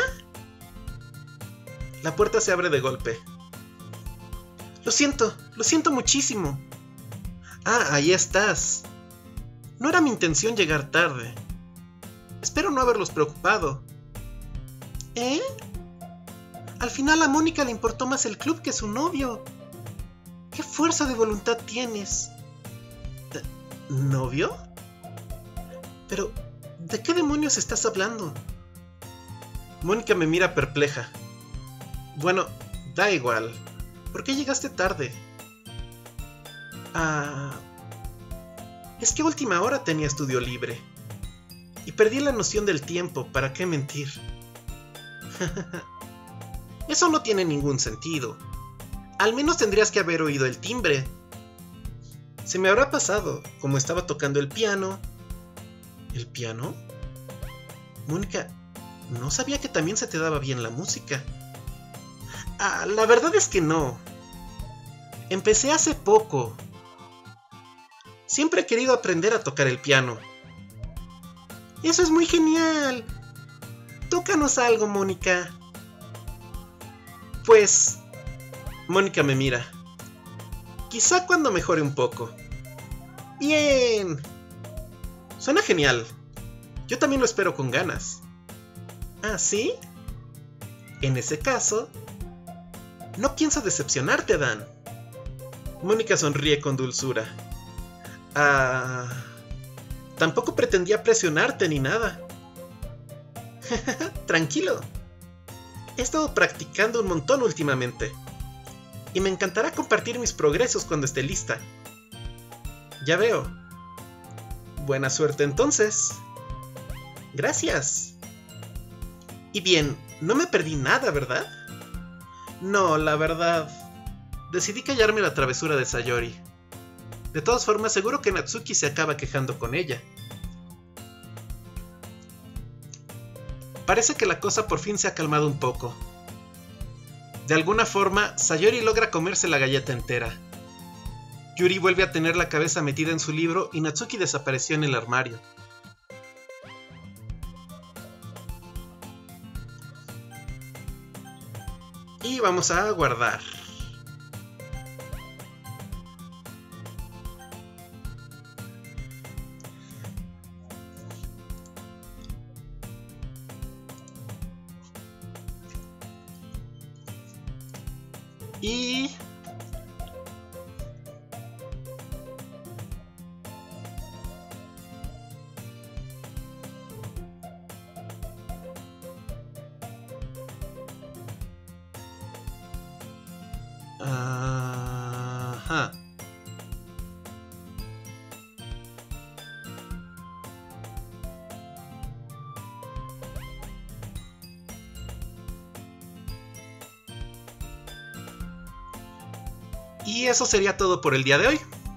La puerta se abre de golpe. Lo siento, lo siento muchísimo. Ah, ahí estás. No era mi intención llegar tarde. Espero no haberlos preocupado. ¿Eh? Al final a Mónica le importó más el club que su novio. ¿Qué fuerza de voluntad tienes? ¿Novio? Pero, ¿de qué demonios estás hablando? Mónica me mira perpleja. Bueno, da igual. ¿Por qué llegaste tarde? Ah... Es que a última hora tenía estudio libre. Y perdí la noción del tiempo, ¿para qué mentir? Eso no tiene ningún sentido. Al menos tendrías que haber oído el timbre. Se me habrá pasado, como estaba tocando el piano. ¿El piano? Mónica, no sabía que también se te daba bien la música. Ah, la verdad es que no. Empecé hace poco. Siempre he querido aprender a tocar el piano. ¡Eso es muy genial! Tócanos algo, Mónica. Pues... Mónica me mira. Quizá cuando mejore un poco. ¡Bien! Suena genial. Yo también lo espero con ganas. ¿Ah, sí? En ese caso... No pienso decepcionarte, Dan. Mónica sonríe con dulzura. Ah... Tampoco pretendía presionarte ni nada. Tranquilo. He estado practicando un montón últimamente. Y me encantará compartir mis progresos cuando esté lista. Ya veo. Buena suerte entonces. Gracias. Y bien, no me perdí nada, ¿verdad? No, la verdad... Decidí callarme la travesura de Sayori. De todas formas, seguro que Natsuki se acaba quejando con ella. Parece que la cosa por fin se ha calmado un poco. De alguna forma, Sayori logra comerse la galleta entera. Yuri vuelve a tener la cabeza metida en su libro y Natsuki desapareció en el armario. Y vamos a guardar. Y... Ajá. Y eso sería todo por el día de hoy.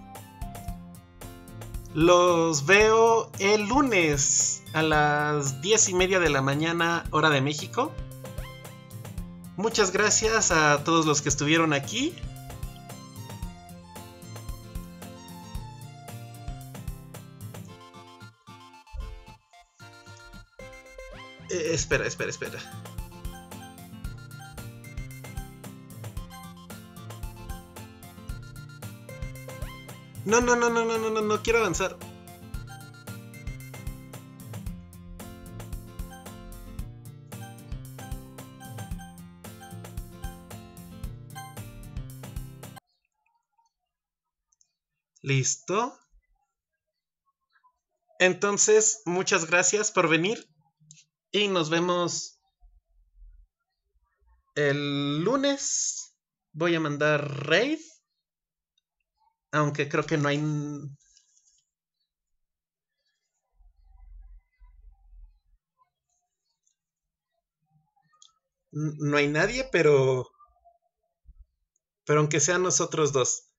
Los veo el lunes a las diez y media de la mañana, hora de México. Muchas gracias a todos los que estuvieron aquí. Eh, espera, espera, espera. No, no, no, no, no, no, no, no quiero avanzar. ¿Listo? Entonces, muchas gracias por venir y nos vemos el lunes. Voy a mandar raid, aunque creo que no hay... N- No hay nadie, pero... Pero aunque sean nosotros dos.